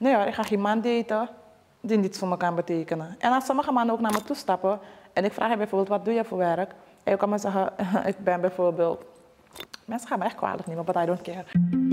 Nee hoor, ik ga geen man daten die niets voor me kan betekenen. En als sommige mannen ook naar me toe stappen en ik vraag je bijvoorbeeld, wat doe je voor werk? En je kan me zeggen, ik ben bijvoorbeeld... Mensen gaan me echt kwalijk nemen, but I don't care.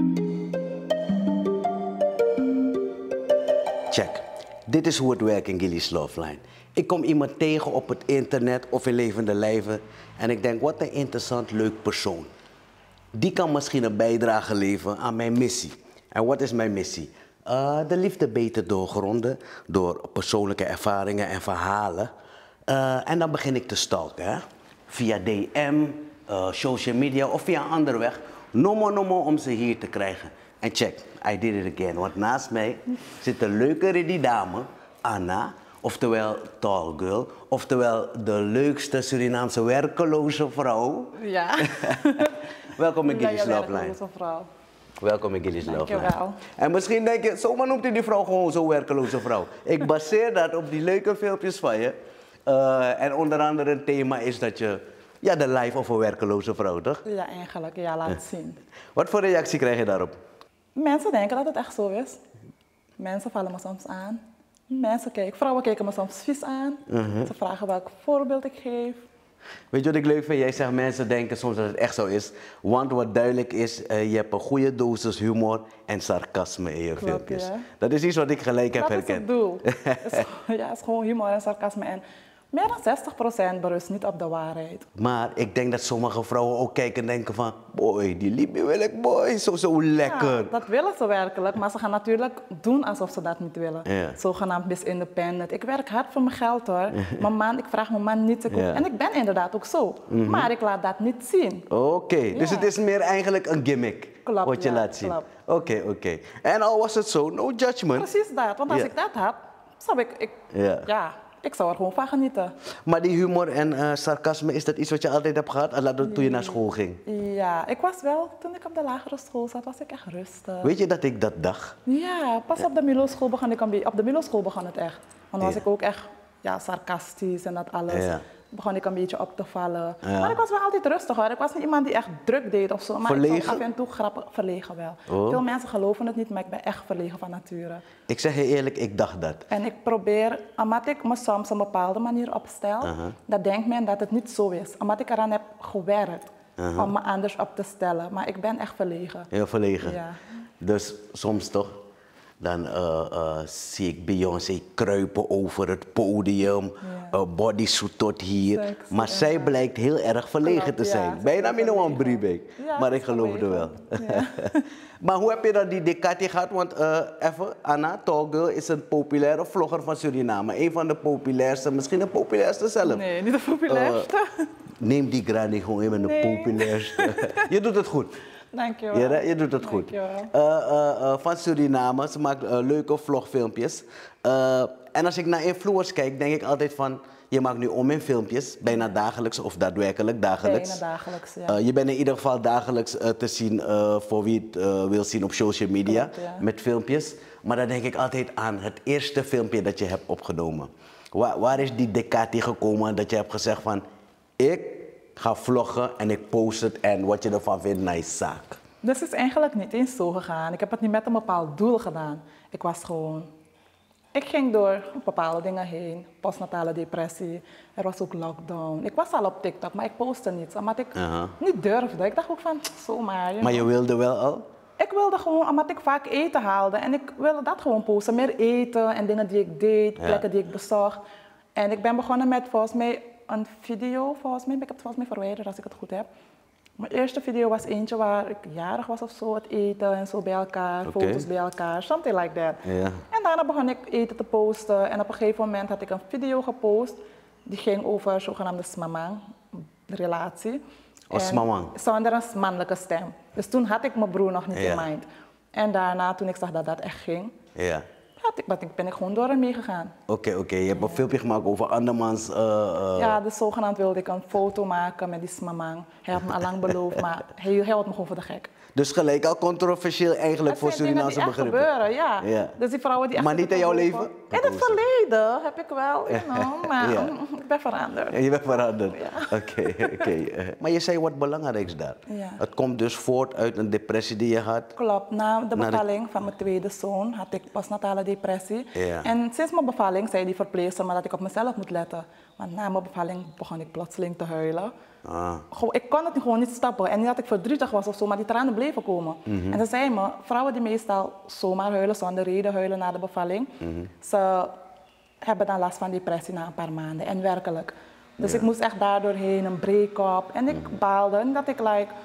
Check. Dit is hoe het werkt in Gilly's Love Line. Ik kom iemand tegen op het internet of in levende lijven en ik denk, wat een interessant, leuk persoon. Die kan misschien een bijdrage leveren aan mijn missie. En wat is mijn missie? De liefde beter doorgronden door persoonlijke ervaringen en verhalen. En dan begin ik te stalken, hè? Via DM, social media of via een andere weg. Nomo om ze hier te krijgen. En check, I did it again. Want naast mij zit een leuke die dame, Anna. Oftewel Tall Girl. Oftewel de leukste Surinaamse werkeloze vrouw. Ja. Welkom in Gilly's Love Line. Werkeloze vrouw. Welkom in Gilly's Love Line. Dankjewel. En misschien denk je, zomaar noemt u die vrouw gewoon zo'n werkeloze vrouw. Ik baseer dat op die leuke filmpjes van je. En onder andere een thema is dat je, ja, de life of een werkeloze vrouw, toch? Ja, eigenlijk. Ja, laat zien. Wat voor reactie krijg je daarop? Mensen denken dat het echt zo is. Mensen vallen me soms aan. Vrouwen kijken me soms vies aan. Ze vragen welk voorbeeld ik geef. Weet je wat ik leuk vind? Jij zegt mensen denken soms dat het echt zo is. Want wat duidelijk is, je hebt een goede dosis humor en sarcasme in je filmpjes. Ja. Dat is iets wat ik gelijk heb Dat is herkend. het doel. Het is gewoon humor en sarcasme. En meer dan 60% berust niet op de waarheid. Maar ik denk dat sommige vrouwen ook kijken en denken van, boy, die liefde wil ik, boy, zo lekker. Ja, dat willen ze werkelijk, maar ze gaan natuurlijk doen alsof ze dat niet willen. Ja. Zogenaamd Miss Independent. Ik werk hard voor mijn geld hoor. Ik vraag mijn man niet. Ja. En ik ben inderdaad ook zo. Maar ik laat dat niet zien. Oké, dus Ja. het is meer eigenlijk een gimmick Klopt, wat je ja, laat zien. klopt. Oké. En al was het zo, no judgment. Precies dat, want als Ja. ik dat had, zou ik zou er gewoon van genieten. Maar die humor en sarcasme, is dat iets wat je altijd hebt gehad? Toen je naar school ging? Ja, ik was wel, toen ik op de lagere school zat, was ik echt rustig. Weet je dat ik dat dacht? Ja, pas op de Milo-school begon ik op de Milo-school begon het echt. Want dan was Ja. ik ook echt sarcastisch en dat alles. Ja. Begon ik een beetje op te vallen. Ja. Maar ik was wel altijd rustig hoor. Ik was niet iemand die echt druk deed of zo. Maar ik Verlegen? was af en toe grappig verlegen wel. Oh. Veel mensen geloven het niet, maar ik ben echt verlegen van nature. Ik zeg je eerlijk, ik dacht dat. En ik probeer, omdat ik me soms op een bepaalde manier opstel, dan denkt men dat het niet zo is. Omdat ik eraan heb gewerkt om me anders op te stellen. Maar ik ben echt verlegen. Heel verlegen. Ja. Dus soms toch, dan zie ik Beyoncé kruipen over het podium, bodysuit tot hier. Sexy, maar zij blijkt heel erg verlegen Klopt, te ja, zijn. ze Bijna is min een verlegen. Briebeek. Ja, Maar ze ik is geloofde wel. verlegen. Ja. Maar hoe heb je dan die Decati gehad? Want even, Anna Togel is een populaire vlogger van Suriname. Een van de populairste, misschien de populairste zelf. Nee, niet de populairste. Neem die granny gewoon in met de Nee. populairste. Je doet het goed. Dankjewel. Ja, je doet het goed. Van Suriname, ze maakt leuke vlogfilmpjes. En als ik naar influencers kijk, denk ik altijd van, je maakt nu om in filmpjes, bijna dagelijks of daadwerkelijk dagelijks. Bijna dagelijks, ja. Je bent in ieder geval dagelijks te zien voor wie het wil zien op social media, Klopt, ja. met filmpjes. Maar dan denk ik altijd aan het eerste filmpje dat je hebt opgenomen. Waar is die Decati gekomen dat je hebt gezegd van, ik ga vloggen en ik post het en wat je ervan vindt, nice zaak. Dus het is eigenlijk niet eens zo gegaan. Ik heb het niet met een bepaald doel gedaan. Ik ging door bepaalde dingen heen. Postnatale depressie, er was ook lockdown. Ik was al op TikTok, maar ik postte niets, omdat ik niet durfde. Ik dacht ook van, zomaar. Maar je wilde wel al? Ik wilde gewoon, omdat ik vaak eten haalde en ik wilde dat gewoon posten. Meer eten en dingen die ik deed, plekken die ik bezocht. En ik ben begonnen met volgens mij een video, ik heb het volgens mij verwijderd als ik het goed heb. Mijn eerste video was eentje waar ik jarig was of zo, het eten en zo bij elkaar, foto's bij elkaar, something like that. Ja. En daarna begon ik eten te posten en op een gegeven moment had ik een video gepost die ging over zogenaamde smamang, de relatie. Oh, smamang. Zonder een mannelijke stem. Dus toen had ik mijn broer nog niet in mind. En daarna, toen ik zag dat dat echt ging, ben ik gewoon door hem meegegaan. Oké. Je hebt een filmpje gemaakt over andermans... Ja, dus zogenaamd wilde ik een foto maken met die smamang. Hij had me al lang beloofd, maar hij houdt me gewoon voor de gek. Dus gelijk al controversieel eigenlijk voor Surinaamse begrippen. Dat gebeuren, ja. Dus die vrouwen die echt... Maar niet in jouw leven? In het verleden heb ik wel, maar ik ben veranderd. Je bent veranderd? Ja. Oké. Maar je zei wat belangrijks daar. Ja. Het komt dus voort uit een depressie die je had? Klopt, na de bevalling van mijn tweede zoon had ik postnatale depressie. Ja. En sinds mijn bevalling zei die verpleegster maar dat ik op mezelf moet letten. Want na mijn bevalling begon ik plotseling te huilen. Ik kon het gewoon niet stappen. En niet dat ik verdrietig was of zo, maar die tranen bleven komen. En ze zei me, vrouwen die meestal zomaar huilen, zonder reden huilen na de bevalling, ze hebben dan last van depressie na een paar maanden. En werkelijk. Dus ik moest echt daardoorheen, een break-up. En ik baalde. En dat ik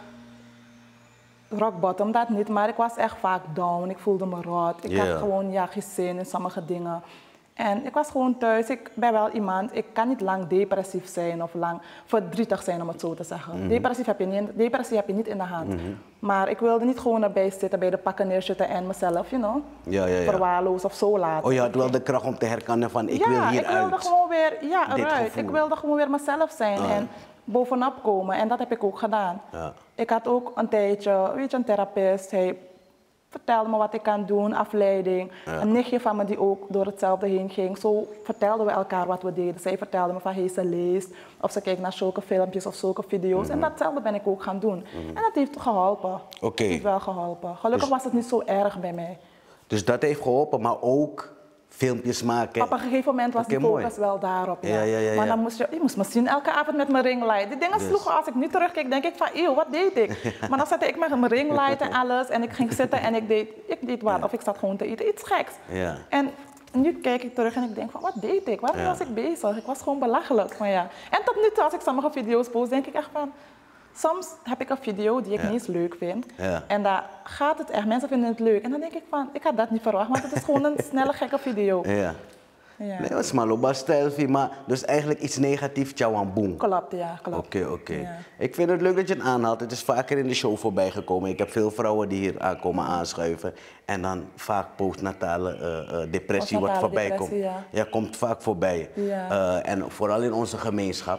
rock bottom, dat niet, maar ik was echt vaak down. Ik voelde me rot. Ik had gewoon geen zin in sommige dingen. En ik was gewoon thuis. Ik ben wel iemand, ik kan niet lang depressief zijn of lang verdrietig zijn, om het zo te zeggen. Depressie heb je niet in de hand. Maar ik wilde niet gewoon erbij zitten, bij de pakken neerzitten en mezelf, verwaarloos of zo laten. Oh, je had wel de kracht om te herkennen van ik wil hieruit. Ik wilde gewoon weer eruit. Ik wilde gewoon weer mezelf zijn en bovenop komen. En dat heb ik ook gedaan. Ja. Ik had ook een tijdje, een therapist. Hij vertelde me wat ik kan doen, afleiding. Ja. Een nichtje van me die ook door hetzelfde heen ging. Zo vertelden we elkaar wat we deden. Zij vertelde me van ze leest of ze kijkt naar zulke filmpjes of zulke video's. En datzelfde ben ik ook gaan doen. En dat heeft geholpen. Dat heeft wel geholpen. Gelukkig was het niet zo erg bij mij. Dus dat heeft geholpen, maar ook filmpjes maken. Op een gegeven moment was die focus wel daarop. Ja. Maar dan moest je moest me zien elke avond met mijn ringlight. Die dingen sloegen, als ik nu terugkijk, denk ik van, eeuw, wat deed ik? Maar dan zette ik met mijn ringlight en alles en ik ging zitten en ik deed wat. Of ik zat gewoon te eten, iets geks. Ja. En nu kijk ik terug en ik denk van, wat deed ik? Waarom was ik bezig? Ik was gewoon belachelijk. Maar ja. En tot nu toe, als ik sommige video's post, denk ik echt van, soms heb ik een video die ik niet eens leuk vind. Ja. En daar gaat het echt, mensen vinden het leuk. En dan denk ik van, ik had dat niet verwacht, want het is gewoon een snelle, gekke video. Ja. Nee, het is maar loba stijlfie, maar dus eigenlijk iets negatiefs, boom. Klopt, ja, klopt. Oké. Ja. Ik vind het leuk dat je het aanhaalt. Het is vaker in de show voorbij gekomen. Ik heb veel vrouwen die hier aankomen aanschuiven. En dan vaak postnatale depressie wat voorbij komt. Ja, komt vaak voorbij. Ja. En vooral in onze gemeenschap.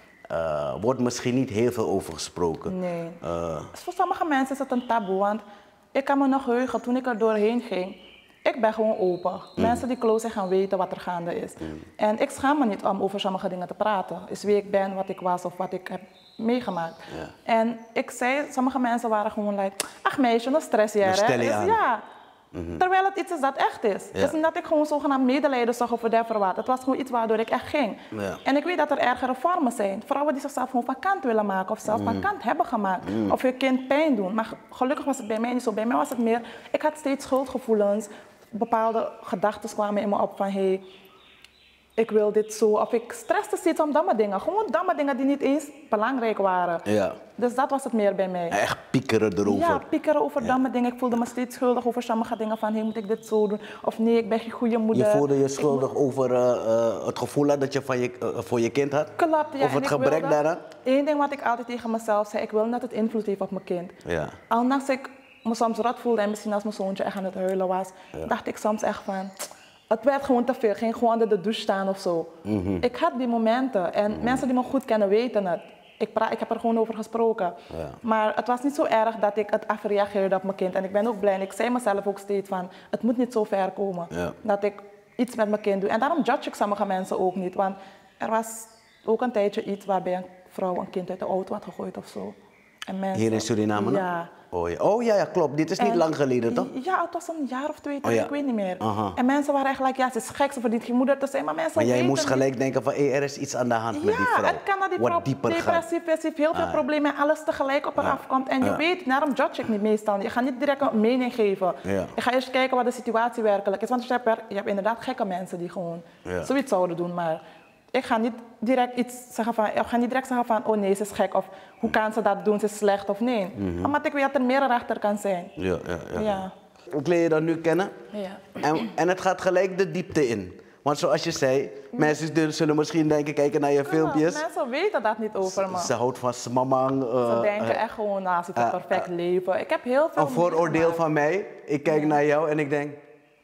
Wordt misschien niet heel veel over gesproken. Nee. Voor sommige mensen is het een taboe, want ik kan me nog heugen toen ik er doorheen ging. Ik ben gewoon open. Mensen die close zijn gaan weten wat er gaande is. En ik schaam me niet om over sommige dingen te praten. Is wie ik ben, wat ik was of wat ik heb meegemaakt. Ja. En ik zei, sommige mensen waren gewoon ach meisje, dan stress jij, hè? Ja. Terwijl het iets is dat echt is. Het is niet dat ik gewoon zogenaamd medelijden zag of whatever wat. Het was gewoon iets waardoor ik echt ging. Ja. En ik weet dat er ergere vormen zijn. Vrouwen die zichzelf gewoon van kant willen maken of zelfs van kant hebben gemaakt. Of je kind pijn doen. Maar gelukkig was het bij mij niet zo. Bij mij was het meer, ik had steeds schuldgevoelens. Bepaalde gedachten kwamen in me op van ik wil dit zo. Of ik stresste steeds om domme dingen. Gewoon domme dingen die niet eens belangrijk waren. Ja. Dus dat was het meer bij mij. Echt piekeren erover. Ja, piekeren over domme dingen. Ik voelde me steeds schuldig over sommige dingen van moet ik dit zo doen? Of nee, ik ben geen goede moeder. Je voelde je schuldig over het gevoel dat je voor je kind had? Klopt, ja. Of het gebrek daaraan? Eén ding wat ik altijd tegen mezelf zei, ik wil dat het invloed heeft op mijn kind. Ja. Ondanks ik me soms rot voelde en misschien als mijn zoontje echt aan het huilen was, dacht ik soms echt van, het werd gewoon te veel. Ik ging gewoon onder de douche staan of zo. Ik had die momenten en mensen die me goed kennen weten het. Ik heb er gewoon over gesproken. Ja. Maar het was niet zo erg dat ik het afreageerde op mijn kind. En ik ben ook blij. En ik zei mezelf ook steeds van, het moet niet zo ver komen. Ja. Dat ik iets met mijn kind doe. En daarom judge ik sommige mensen ook niet. Want er was ook een tijdje iets waarbij een vrouw een kind uit de auto had gegooid of zo. En mensen, hier in Suriname? Ja. Oh ja, klopt. Dit is niet lang geleden, toch? Ja, het was een jaar of 2 terug, ik weet niet meer. En mensen waren eigenlijk, ze is gek, ze verdient geen moeder te zijn, maar mensen jij moest gelijk denken van, er is iets aan de hand met die vrouw. Ja, het kan dat die vrouw depressief is, heeft heel veel problemen en alles tegelijk op haar afkomt. En je weet, daarom judge ik niet meestal. Je gaat niet direct een mening geven. Ja. Je gaat eerst kijken wat de situatie werkelijk is. Want je hebt inderdaad gekke mensen die gewoon zoiets zouden doen, maar ik ga niet direct zeggen van, oh nee, ze is gek, of hoe kan ze dat doen, ze is slecht, of nee. Omdat ik weet dat er meer achter kan zijn. Ja. Hoe leer je dat nu kennen? Ja. En het gaat gelijk de diepte in. Want zoals je zei, mensen zullen misschien kijken naar je filmpjes. Mensen weten dat niet over me. Ze houdt van smamang. Ze denken echt gewoon, ze heeft een perfect leven. Ik heb heel veel een vooroordeel van mij, ik kijk naar jou en ik denk,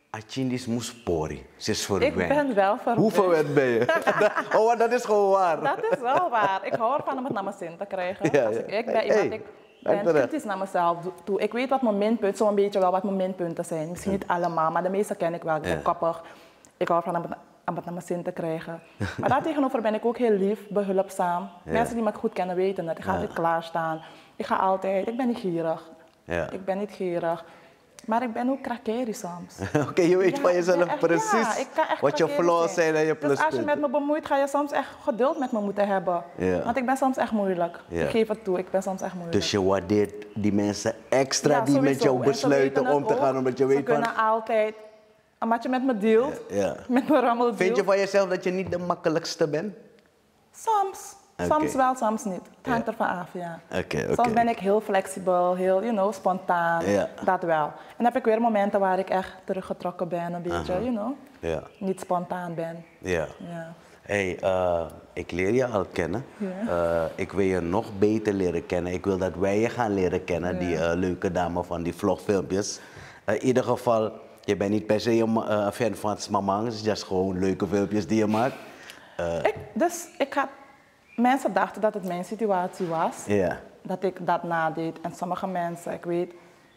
Achindis moespori. Ze is Ik verwend. ben wel verwend. Hoe verwend ben je? Oh, dat is gewoon waar. Dat is wel waar. Ik hou ervan om het naar mijn zin te krijgen. Ja, Als ja. ik ben iemand, Hey, ik ben terecht. kritisch naar mezelf toe. Ik weet wat mijn minpunten, zo'n beetje wel wat mijn minpunten zijn. Misschien niet allemaal, maar de meeste ken ik wel. Ik ben Ja. koppig. Ik hou ervan om het naar mijn zin te krijgen. Maar daartegenover ben ik ook heel lief, behulpzaam. Ja. Mensen die me goed kennen weten dat. Ik ga altijd klaarstaan. Ik ben niet gierig. Ja. Ik ben niet gierig. Maar ik ben ook krakeri soms. Oké, je weet Ja, van ik ben jezelf echt- precies ja, ik kan echt wat je krakeri flaws zijn en je Dus als je pluspunten. met me bemoeit, ga je soms echt geduld met me moeten hebben. Ja. Want ik ben soms echt moeilijk. Ja. Ik geef het toe, ik ben soms echt moeilijk. Dus je waardeert die mensen extra Ja, die met sowieso. jou En ze besluiten weten om te het gaan, ook. omdat je weet Ze van... kunnen altijd, omdat je met me deelt, Ja. met me rammel Vind je deelt. van jezelf dat je niet de makkelijkste bent? Soms. Oké. Soms wel, soms niet. Het hangt Ja. ervan af, ja. Oké. Soms ben ik heel flexibel, heel, spontaan. Ja. Dat wel. En dan heb ik weer momenten waar ik echt teruggetrokken ben, een beetje, Ja. niet spontaan ben. Ja. Ja. Hey, ik leer je al kennen. Ja. Ik wil je nog beter leren kennen. Ik wil dat wij je gaan leren kennen, die leuke dame van die vlogfilmpjes. In ieder geval, je bent niet per se een fan van Smamang. Het is just gewoon leuke filmpjes die je maakt. Mensen dachten dat het mijn situatie was. Ja. Dat ik dat nadeed. En sommige mensen, ik weet,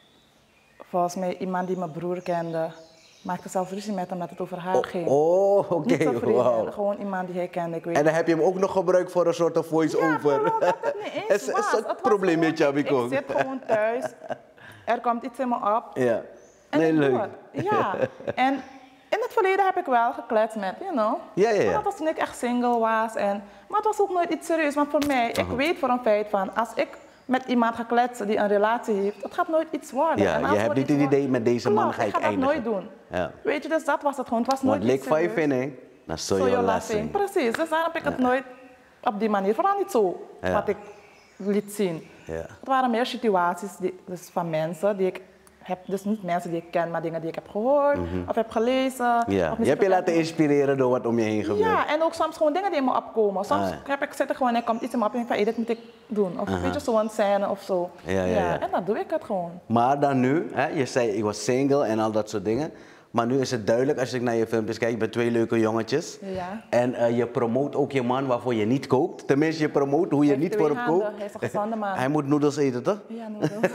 volgens mij iemand die mijn broer kende, maakte zelfs ruzie met hem dat het over haar ging. Oh, oké. Niet een vriendin, Wauw. gewoon iemand die hij kende. Ik weet. En dan heb je hem ook nog gebruikt voor een soort voice-over. vooral dat het niet eens was. Is dat Het was probleem met jou, gewoon- Biko? Ik zit gewoon thuis, er komt iets in me op. Ja. En Nee, ik doe leuk. het. Ja. En in het verleden heb ik wel gekletst met, Ja, ja, ja. Maar dat was toen ik echt single was. Maar het was ook nooit iets serieus. Want voor mij, ik weet voor een feit van, als ik met iemand ga kletsen die een relatie heeft, het gaat nooit iets worden. Ja, En als je het hebt wordt niet iets het idee, worden- met deze man Klopt, ga ik ik ga dat eindigen. nooit doen. Ja. Weet je, dus dat was het gewoon. Het was nooit Want lik iets van je serieus. vinning, dan zul Zo je je lassen. Precies, dus daarom heb ik het nooit op die manier, vooral niet zo, Ja. wat ik liet zien. Ja. Het waren meer situaties dus van mensen die ik heb, dus niet mensen die ik ken, maar dingen die ik heb gehoord of heb gelezen. Ja. Of Je misschien hebt je laten verteld- inspireren door wat om je heen gebeurt. Ja, en ook soms gewoon dingen die in me opkomen. Soms Ah. zit ik gewoon en komt iets in me op en denk van, hey, dit moet ik doen. Of weet je, zo'n scène of zo. Ja. En dan doe ik het gewoon. Maar dan nu, hè, je zei ik was single en al dat soort dingen. Maar nu is het duidelijk als ik naar je filmpjes kijk, je bent 2 leuke jongetjes. Ja. En je promoot ook je man waarvoor je niet kookt. Tenminste, je promoot hoe je Hij heeft niet voor 2 hem handen, kookt. hij is een gezonde man. Hij moet noedels eten, toch? Ja, noedels.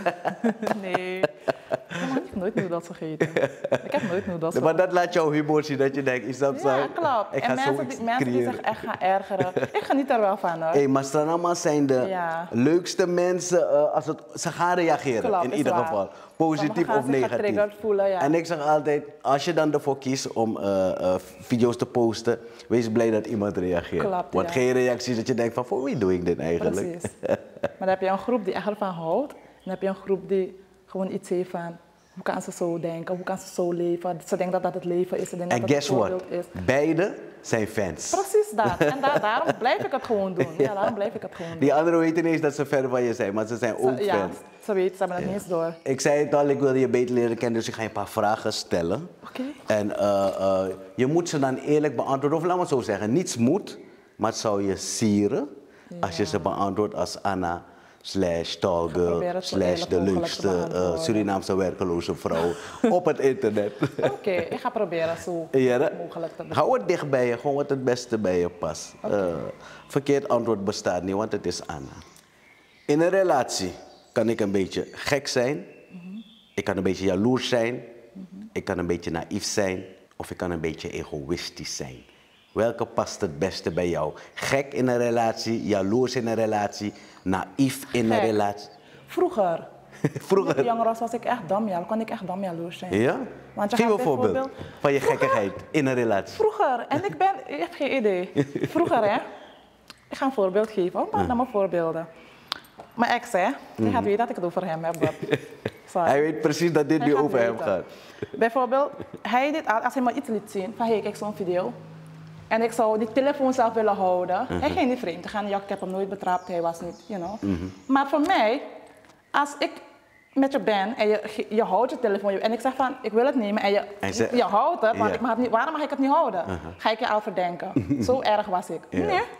Nee. Ik heb nooit noedels gegeten. Ik heb nooit noedels Maar dat laat jouw humor zien, dat je denkt, is dat zo? Ja, klopt. Ik ga En zo mensen iets die creëren. zich echt gaan ergeren. Ik geniet er wel van hoor. Hey, maar Stranamas zijn de Ja. leukste mensen als ze gaan reageren, Klopt, in is ieder waar. geval. Positief Sommigen gaan of zich negatief. getriggerd voelen, ja. En ik zeg altijd, als je dan ervoor kiest om video's te posten, wees blij dat iemand reageert. Klopt, Want ja. geen reacties dat je denkt van, voor wie doe ik dit eigenlijk? Precies. Maar dan heb je een groep die echt ervan houdt. En dan heb je een groep die gewoon iets heeft van, hoe kan ze zo denken, hoe kan ze zo leven. Ze denkt dat dat het leven is, ze denkt En dat het guess het what? voorbeeld is. Beide zijn fans. Precies dat. En daarom blijf ik het gewoon doen. Ja, daarom blijf ik het gewoon doen. Die anderen weten niet eens dat ze fan van je zijn, maar ze zijn ook Ja, fans. ze weten, ze hebben het niet eens door. Ik zei het al, ik wilde je beter leren kennen, dus ik ga je een paar vragen stellen. Oké. En je moet ze dan eerlijk beantwoorden, of laat me het zo zeggen, niets moet, maar het zou je sieren als je ze beantwoordt als Anna / Tallgirl probeer het zo / eerlijk de mogelijk leukste te beantwoorden. Surinaamse werkeloze vrouw op het internet. Oké, ik ga proberen zo Ja, hè? mogelijk te doen. Hou het dicht bij je, gewoon wat het beste bij je past. Verkeerd antwoord bestaat niet, want het is Anna. In een relatie kan ik een beetje gek zijn, ik kan een beetje jaloers zijn, ik kan een beetje naïef zijn of ik kan een beetje egoïstisch zijn. Welke past het beste bij jou? Gek in een relatie, jaloers in een relatie, naïef in een Gek. relatie. Vroeger. Vroeger. Toen ik jonger was ik echt dam, ja. kon ik echt dam jaloers zijn. Ja? Want je Geef gaat een voorbeeld bijvoorbeeld- van je gekkigheid in een relatie. Vroeger, en je hebt geen idee. Vroeger hè, ik ga een voorbeeld geven, maar dan mijn voorbeelden. Mijn ex hè, die gaat weten dat ik het over hem heb. Sorry. Hij weet precies dat dit Hij nu gaat over hem weten. gaat. Bijvoorbeeld, als hij me iets liet zien, van hey, kijk zo'n video. En ik zou die telefoon zelf willen houden. Hij ging niet vreemd te gaan, ik heb hem nooit betrapt, hij was niet, Maar voor mij, als ik met je ben en je houdt je telefoon en ik zeg van, ik wil het nemen en je houdt het, want Ja. ik mag het niet, waarom mag ik het niet houden? Ga ik je al verdenken. Zo erg was ik. Ja. Nee,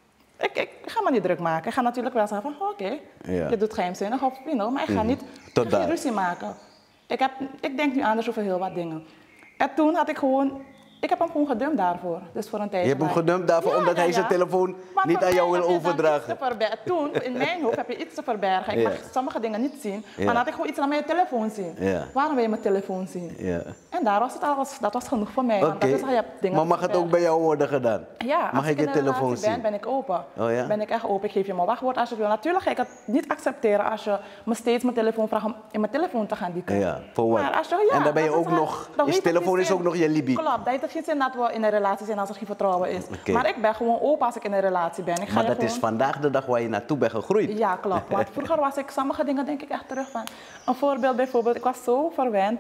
ik ga me niet druk maken. Ik ga natuurlijk wel zeggen van, oké, Ja. je doet geheimzinnig of, maar ik ga niet Tot ik ga geen daar. ruzie maken. Ik denk nu anders over heel wat dingen. En toen had ik gewoon... Ik heb hem gewoon gedumpt daarvoor. Dus voor een tijdje. Je hebt hem gedumpt daarvoor omdat hij zijn telefoon maar niet aan jou wil overdragen. Toen, in mijn hoofd, heb je iets te verbergen. Ik mag sommige dingen niet zien. Maar dan had ik gewoon iets aan mijn telefoon zien. Waarom wil je mijn telefoon zien? En daar was het al, dat was genoeg voor mij. Want dat is, je hebt dingen maar mag het ook bij jou worden gedaan? Ja, mag ik je telefoon zien? Ben ik open. Oh, ja? Ben ik echt open. Ik geef je mijn wachtwoord als je wil. Natuurlijk ga ik het niet accepteren als je me steeds mijn telefoon vraagt om in mijn telefoon te gaan diepen. Ja, voor wat? En dan ben je ook nog, je telefoon is ook nog je libi. Klopt, dat heeft geen zin dat we in een relatie zijn als er geen vertrouwen is. Maar ik ben gewoon open als ik in een relatie ben. Maar dat is vandaag de dag waar je naartoe bent gegroeid. Ja, klopt. Want vroeger was ik sommige dingen denk ik echt terug van. Een voorbeeld bijvoorbeeld, ik was zo verwend.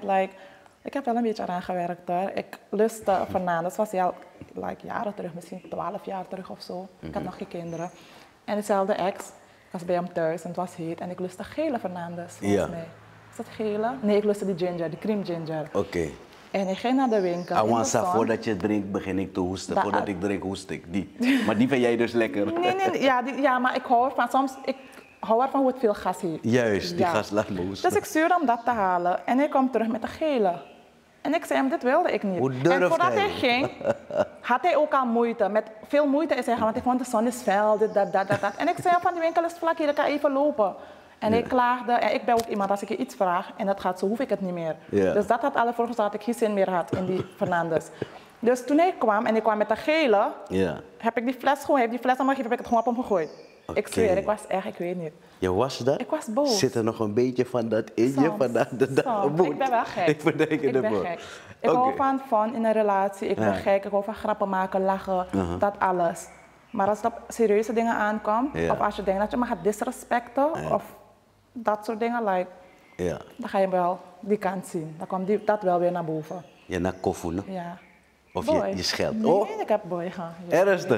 Ik heb wel een beetje eraan gewerkt hoor. Ik lustte Fernandes, was al jaren terug, misschien 12 jaar terug of zo. Ik had nog geen kinderen. En dezelfde ex, ik was bij hem thuis en het was heet. En ik lustte gele Fernandes, volgens mij. Is dat gele? Nee, ik lustte die ginger, die cream ginger. Oké. En ik ging naar de winkel. Awansa, voordat je drinkt begin ik te hoesten. Voordat ik drink hoest ik. Die. Maar die vind jij dus lekker. Nee, ja, maar ik hou ervan. Ik hou ervan hoe het veel gas heeft. Juist, die gas laat me hoesten. Dus ik stuurde hem dat te halen en hij kwam terug met de gele. En ik zei hem, dit wilde ik niet. Hoe durft en voordat hij ging, had hij ook al moeite. Met veel moeite is hij gaan, want ik vond de zon is fel, dit, dat. En ik zei hem van, die winkel is vlak hier, ik ga even lopen. En hij klaagde, en ik ben ook iemand, als ik je iets vraag en dat gaat zo, hoef ik het niet meer. Dus dat had alle voor gezorgd dat ik geen zin meer had in die Fernandes. Dus toen hij kwam, en ik kwam met de gele, heb ik die fles gewoon, hij heeft die fles aan me gegeven, heb ik het gewoon op hem gegooid. Ik zweer, ik was echt, ik weet niet. Je was dat? Ik was boos. Zit er nog een beetje van dat in je vandaag de dag? Ik ben wel gek. Ik verdenk je ervoor. Ik hou van fun in een relatie, ik ben gek, ik hou van grappen maken, lachen, dat alles. Maar als het op serieuze dingen aankomt, of als je denkt dat je me gaat disrespecten, of dat soort dingen, dan ga je wel die kant zien. Dan komt dat wel weer naar boven. Je naar koffie, ja. Of je scheldt? Nee, ik heb boy gaan. Ergste?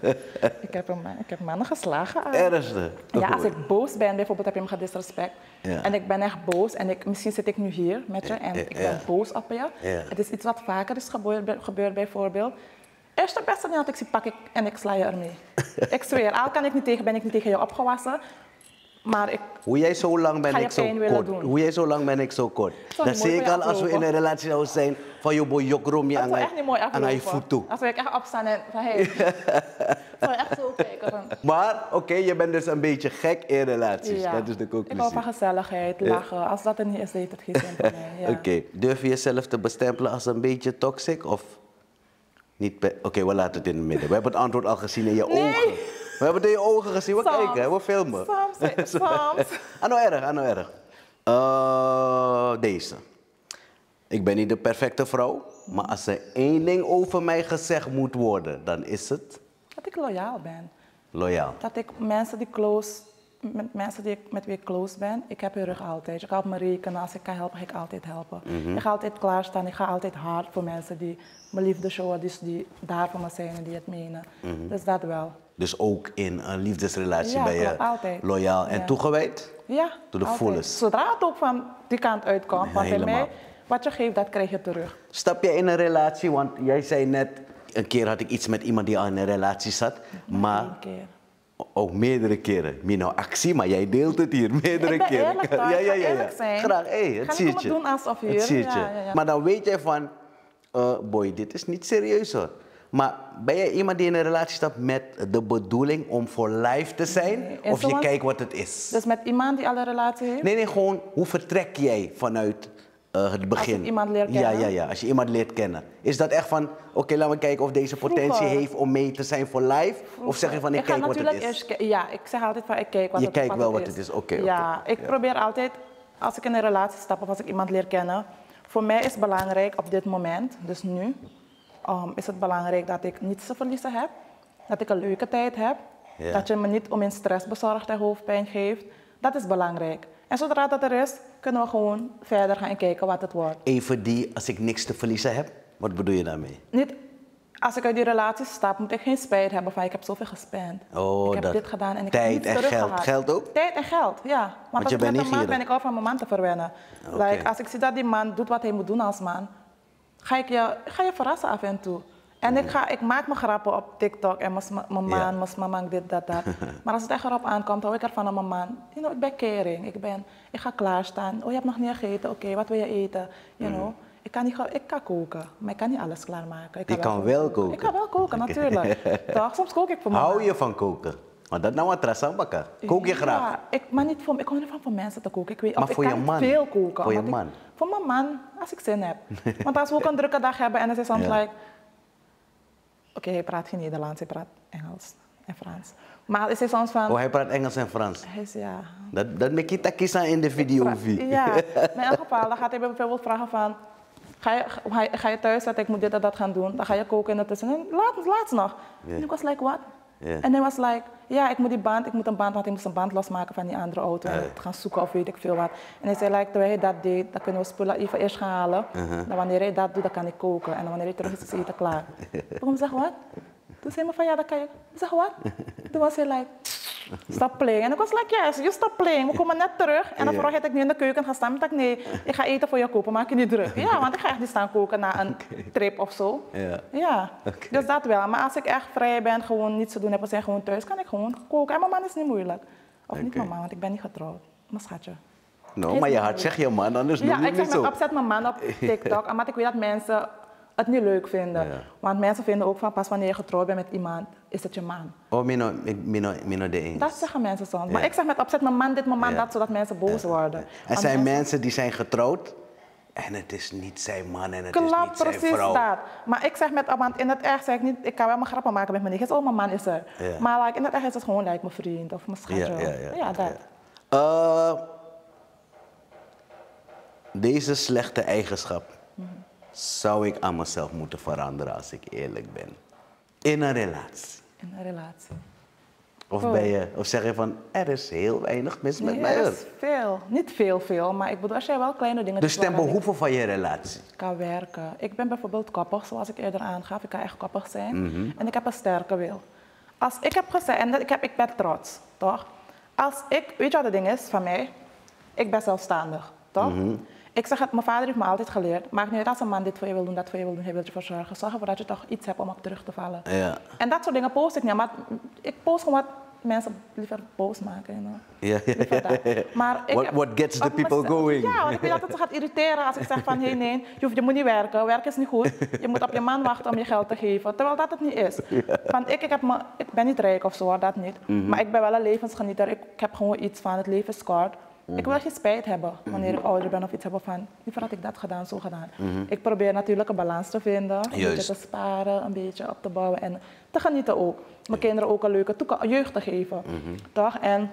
Ik heb mannen geslagen. Ergste? Ja, als ik boos ben, bijvoorbeeld heb je me gedisrespect. En ik ben echt boos en misschien zit ik nu hier met je en ik ben boos op je. Het is iets wat vaker is gebeurd bijvoorbeeld. Eerst het beste ding dat ik zie, pak ik en ik sla je ermee. Ik zweer, al ben ik niet tegen jou opgewassen. Maar hoe jij zo lang ben ik zo kort. Hoe jij zo lang ben ik zo kort. Dat zie ik al als we in een relatie zouden zijn van je boy jokrom je aan je voet toe. Als we echt opstaan en van hey, zou je echt zo kijken. Maar oké, je bent dus een beetje gek in relaties. Ja. Dat is de conclusie. Ik hou van gezelligheid, lachen. Als dat er niet is, heeft het geen zin voor mij. Oké, durf je jezelf te bestempelen als een beetje toxic of niet? Oké, we laten het in het midden. We hebben het antwoord al gezien in je ogen. We hebben het in je ogen gezien. We kijken, we filmen. Soms. Ano erg. Deze. Ik ben niet de perfecte vrouw, maar als er één ding over mij gezegd moet worden, dan is het? Dat ik loyaal ben. Loyaal? Dat ik mensen met wie ik close ben, ik heb hun rug altijd. Je kan op me rekenen, als ik kan helpen, ga ik altijd helpen. Ik ga altijd klaarstaan, ik ga altijd hard voor mensen die me liefde showen, dus die daar voor me zijn en die het menen. Dus dat wel. Dus ook in een liefdesrelatie ben je altijd loyaal en toegewijd? Ja, to the fullest. Zodra het ook van die kant uitkomt, want bij mij, wat je geeft, dat krijg je terug. Stap je in een relatie, want jij zei net, een keer had ik iets met iemand die al in een relatie zat, maar één keer. Ook meerdere keren. Meer actie, maar jij deelt het hier meerdere keren. Eerlijk, ja. Eerlijk zijn. Graag, het zie je. Ga niet doen alsof je. Het zie je. Maar dan weet jij van, boy, dit is niet serieus hoor. Maar ben jij iemand die in een relatie stapt met de bedoeling om voor life te zijn? Nee. Of je kijkt wat het is? Dus met iemand die al een relatie heeft? Nee, gewoon, hoe vertrek jij vanuit het begin? Als je iemand leert kennen? Ja, als je iemand leert kennen. Is dat echt van, oké, laten we kijken of deze potentie heeft om mee te zijn voor life? Of zeg je van, ik kijk wat het is? Ja, ik zeg altijd van, ik kijk wat het is. Je kijkt wel wat het is, oké. Ja, ik probeer altijd, als ik in een relatie stap of als ik iemand leer kennen, voor mij is het belangrijk op dit moment, dus nu, is het belangrijk dat ik niets te verliezen heb, dat ik een leuke tijd heb, dat je me niet om in stress bezorgd en hoofdpijn geeft. Dat is belangrijk. En zodra dat er is, kunnen we gewoon verder gaan kijken wat het wordt. Even als ik niks te verliezen heb, wat bedoel je daarmee? Niet, als ik uit die relatie stap, moet ik geen spijt hebben van ik heb zoveel gespend. Oh, ik heb dit gedaan en ik tijd heb niets en teruggehaald. Geld ook? Tijd en geld, ja. Want je bent niet met een man ben ik al van mijn man te verwennen. Okay. Als ik zie dat die man doet wat hij moet doen als man, ga je verrassen af en toe. En ik maak me grappen op TikTok en mijn man, dit, dat. Maar als het echt erop aankomt, hou ik ervan aan mijn man. Ik ben caring, ik ga klaarstaan. Oh, je hebt nog niet gegeten, oké, wat wil je eten? You know? Ik kan koken, maar ik kan niet alles klaarmaken. Je kan wel koken? Ik kan wel koken, natuurlijk. Toch? Soms kook ik voor mijn Hou je van koken? Maar dat nou wat trasambaka. Kook je graag? Ja, ik hou niet van voor mensen te koken. Maar voor je man? Ik kan veel koken. Voor je man? Voor mijn man, als ik zin heb. Want als we ook een drukke dag hebben en het is soms like... Oké, hij praat geen Nederlands, hij praat Engels en Frans. Maar is hij soms van... Oh, hij praat Engels en Frans? Hij is, ja. Dat met kita kisa in de video. Ja, maar in elk geval, dan gaat hij bijvoorbeeld vragen van... Ga je thuis dat ik moet dit en dat gaan doen? Dan ga je koken en ertussen. En laatst nog. En ik was like, what? En hij was like, ja, ik moet een band, want ik moest een band losmaken van die andere auto. En het gaan zoeken of weet ik veel wat. En hij zei, like, terwijl hij dat deed, dan kunnen we spullen even eerst gaan halen. Dan wanneer hij dat doet, dan kan ik koken. En dan wanneer hij terug is, is het eten klaar. Waarom zeg wat? Toen zei hij van, ja, dan kan je... Ik zeg, wat? Toen was hij like... Stop playing. En ik was like, yes, you stop playing. We komen net terug. En dan vroeg hij dat ik nu in de keuken ga staan. Ik dacht, nee, ik ga eten voor je kopen, maak je niet druk. Ja, want ik ga echt niet staan koken na een trip of zo. Ja. Dus dat wel. Maar als ik echt vrij ben, gewoon niets te doen heb, we zijn gewoon thuis, kan ik gewoon koken. En mijn man is niet moeilijk. Of niet mijn man, want ik ben niet getrouwd. Mijn schatje. Nou, maar je hart zeg je man, anders noem je het niet zo. Ja, ik zeg met opzet mijn man op TikTok, omdat ik weet dat mensen het niet leuk vinden. Want mensen vinden ook van pas wanneer je getrouwd bent met iemand, is het je man. Oh, mino de eens. Dat zeggen mensen soms. Maar ik zeg met opzet mijn man dit, mijn man dat, zodat mensen boos worden. Er zijn mensen die zijn getrouwd en het is niet zijn man en het is niet zijn vrouw. Precies dat. Maar ik zeg met, want in het echt zeg ik niet, ik kan wel mijn grappen maken met mijn nichtjes. Oh, mijn man is er. Maar like, in het echt is het gewoon like, mijn vriend of mijn schatje. Ja, dat. Deze slechte eigenschap zou ik aan mezelf moeten veranderen als ik eerlijk ben. In een relatie. In een relatie. Of zeg je van, er is heel weinig mis met mij. Er is veel. Niet veel, maar ik bedoel, als jij wel kleine dingen... Dus ten behoeve van je relatie? Ik kan werken. Ik ben bijvoorbeeld koppig, zoals ik eerder aangaf. Ik kan echt koppig zijn. En ik heb een sterke wil. Als ik heb gezegd, en ik ben trots, toch? Weet je wat het ding is van mij? Ik ben zelfstandig, toch? Ik zeg het, mijn vader heeft me altijd geleerd. Maakt niet uit als een man dit voor je wil doen, dat voor je wil doen, hij wil je ervoor zorgen. Zorg ervoor dat je toch iets hebt om op terug te vallen. Ja. En dat soort dingen post ik niet, maar ik post gewoon wat mensen liever boos maken. Maar what gets the people going? Ja, want ik weet dat het ze gaat irriteren als ik zeg van nee, je moet niet werken, werken is niet goed. Je moet op je man wachten om je geld te geven, terwijl dat het niet is. Want ik ben niet rijk of zo, dat niet. Maar ik ben wel een levensgenieter, ik heb gewoon iets van het leven is kort. Ik wil geen spijt hebben wanneer ik ouder ben of iets hebben van, liever had ik dat gedaan, zo gedaan. Ik probeer natuurlijk een balans te vinden, een beetje te sparen, een beetje op te bouwen en te genieten ook. Mijn kinderen ook een leuke jeugd te geven. Toch? En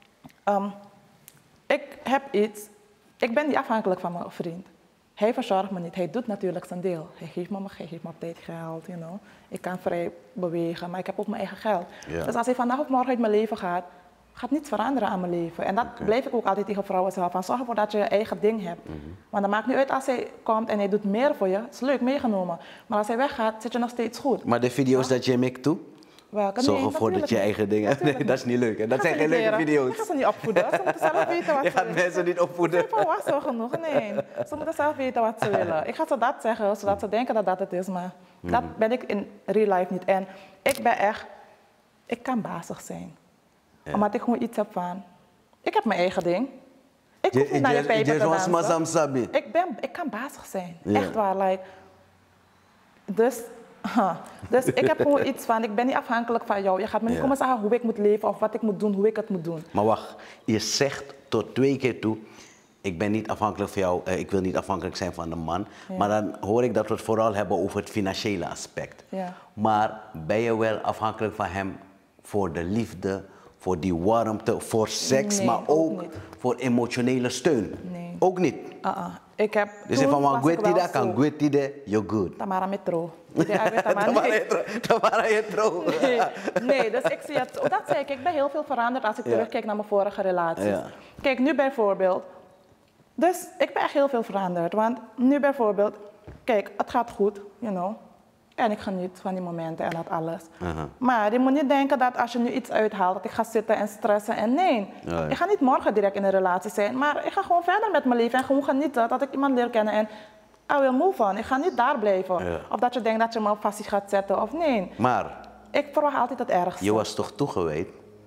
ik heb iets, ik ben niet afhankelijk van mijn vriend. Hij verzorgt me niet, hij doet natuurlijk zijn deel. Hij geeft me op tijd geld, Ik kan vrij bewegen, maar ik heb ook mijn eigen geld. Dus als hij vandaag of morgen uit mijn leven gaat niets veranderen aan mijn leven. En dat blijf ik ook altijd tegen vrouwen zeggen, van zorg ervoor dat je je eigen ding hebt. Want dat maakt niet uit als hij komt en hij doet meer voor je, is leuk, meegenomen. Maar als hij weggaat, zit je nog steeds goed. Maar de video's dat je mikt toe? Welke? Zorg ervoor dat je je eigen ding hebt. Nee, dat is niet leuk. Dat zijn geen leuke video's. Ik ga ze niet opvoeden. Ze moeten zelf weten wat je gaat mensen niet opvoeden. Ze zijn volwassen genoeg. Nee, ze moeten zelf weten wat ze willen. Ik ga ze dat zeggen, zodat ze denken dat dat het is. Maar dat ben ik in real life niet. En ik kan bazig zijn. Omdat ik gewoon iets heb van, ik heb mijn eigen ding. Ik hoef niet naar je pijpen te dansen. Ik kan bazig zijn. Echt waar. Like. Dus ik heb gewoon iets van, ik ben niet afhankelijk van jou. Je gaat me niet komen zeggen hoe ik moet leven of wat ik moet doen, hoe ik het moet doen. Maar wacht, je zegt tot 2 keer toe, ik ben niet afhankelijk van jou, ik wil niet afhankelijk zijn van een man. Maar dan hoor ik dat we het vooral hebben over het financiële aspect. Maar ben je wel afhankelijk van hem voor de liefde, voor die warmte, voor seks, maar ook voor emotionele steun? Nee. Ook niet? Ik heb dus van Wangwetida kan Gwetide, you're good. Tamara metro. Tamara je trouw. Nee, dus ik zie het. Dat zei ik ben heel veel veranderd als ik terugkijk naar mijn vorige relaties. Kijk, nu bijvoorbeeld. Dus ik ben echt heel veel veranderd. Want nu bijvoorbeeld, kijk, het gaat goed, En ik geniet van die momenten en dat alles. Maar je moet niet denken dat als je nu iets uithaalt, dat ik ga zitten en stressen. En nee, ik ga niet morgen direct in een relatie zijn. Maar ik ga gewoon verder met mijn leven en gewoon genieten dat ik iemand leer kennen. En I will move on. Ik ga niet daar blijven. Of dat je denkt dat je me op passie gaat zetten of nee. Maar ik verwacht altijd het ergste. Je was toch toegewijd?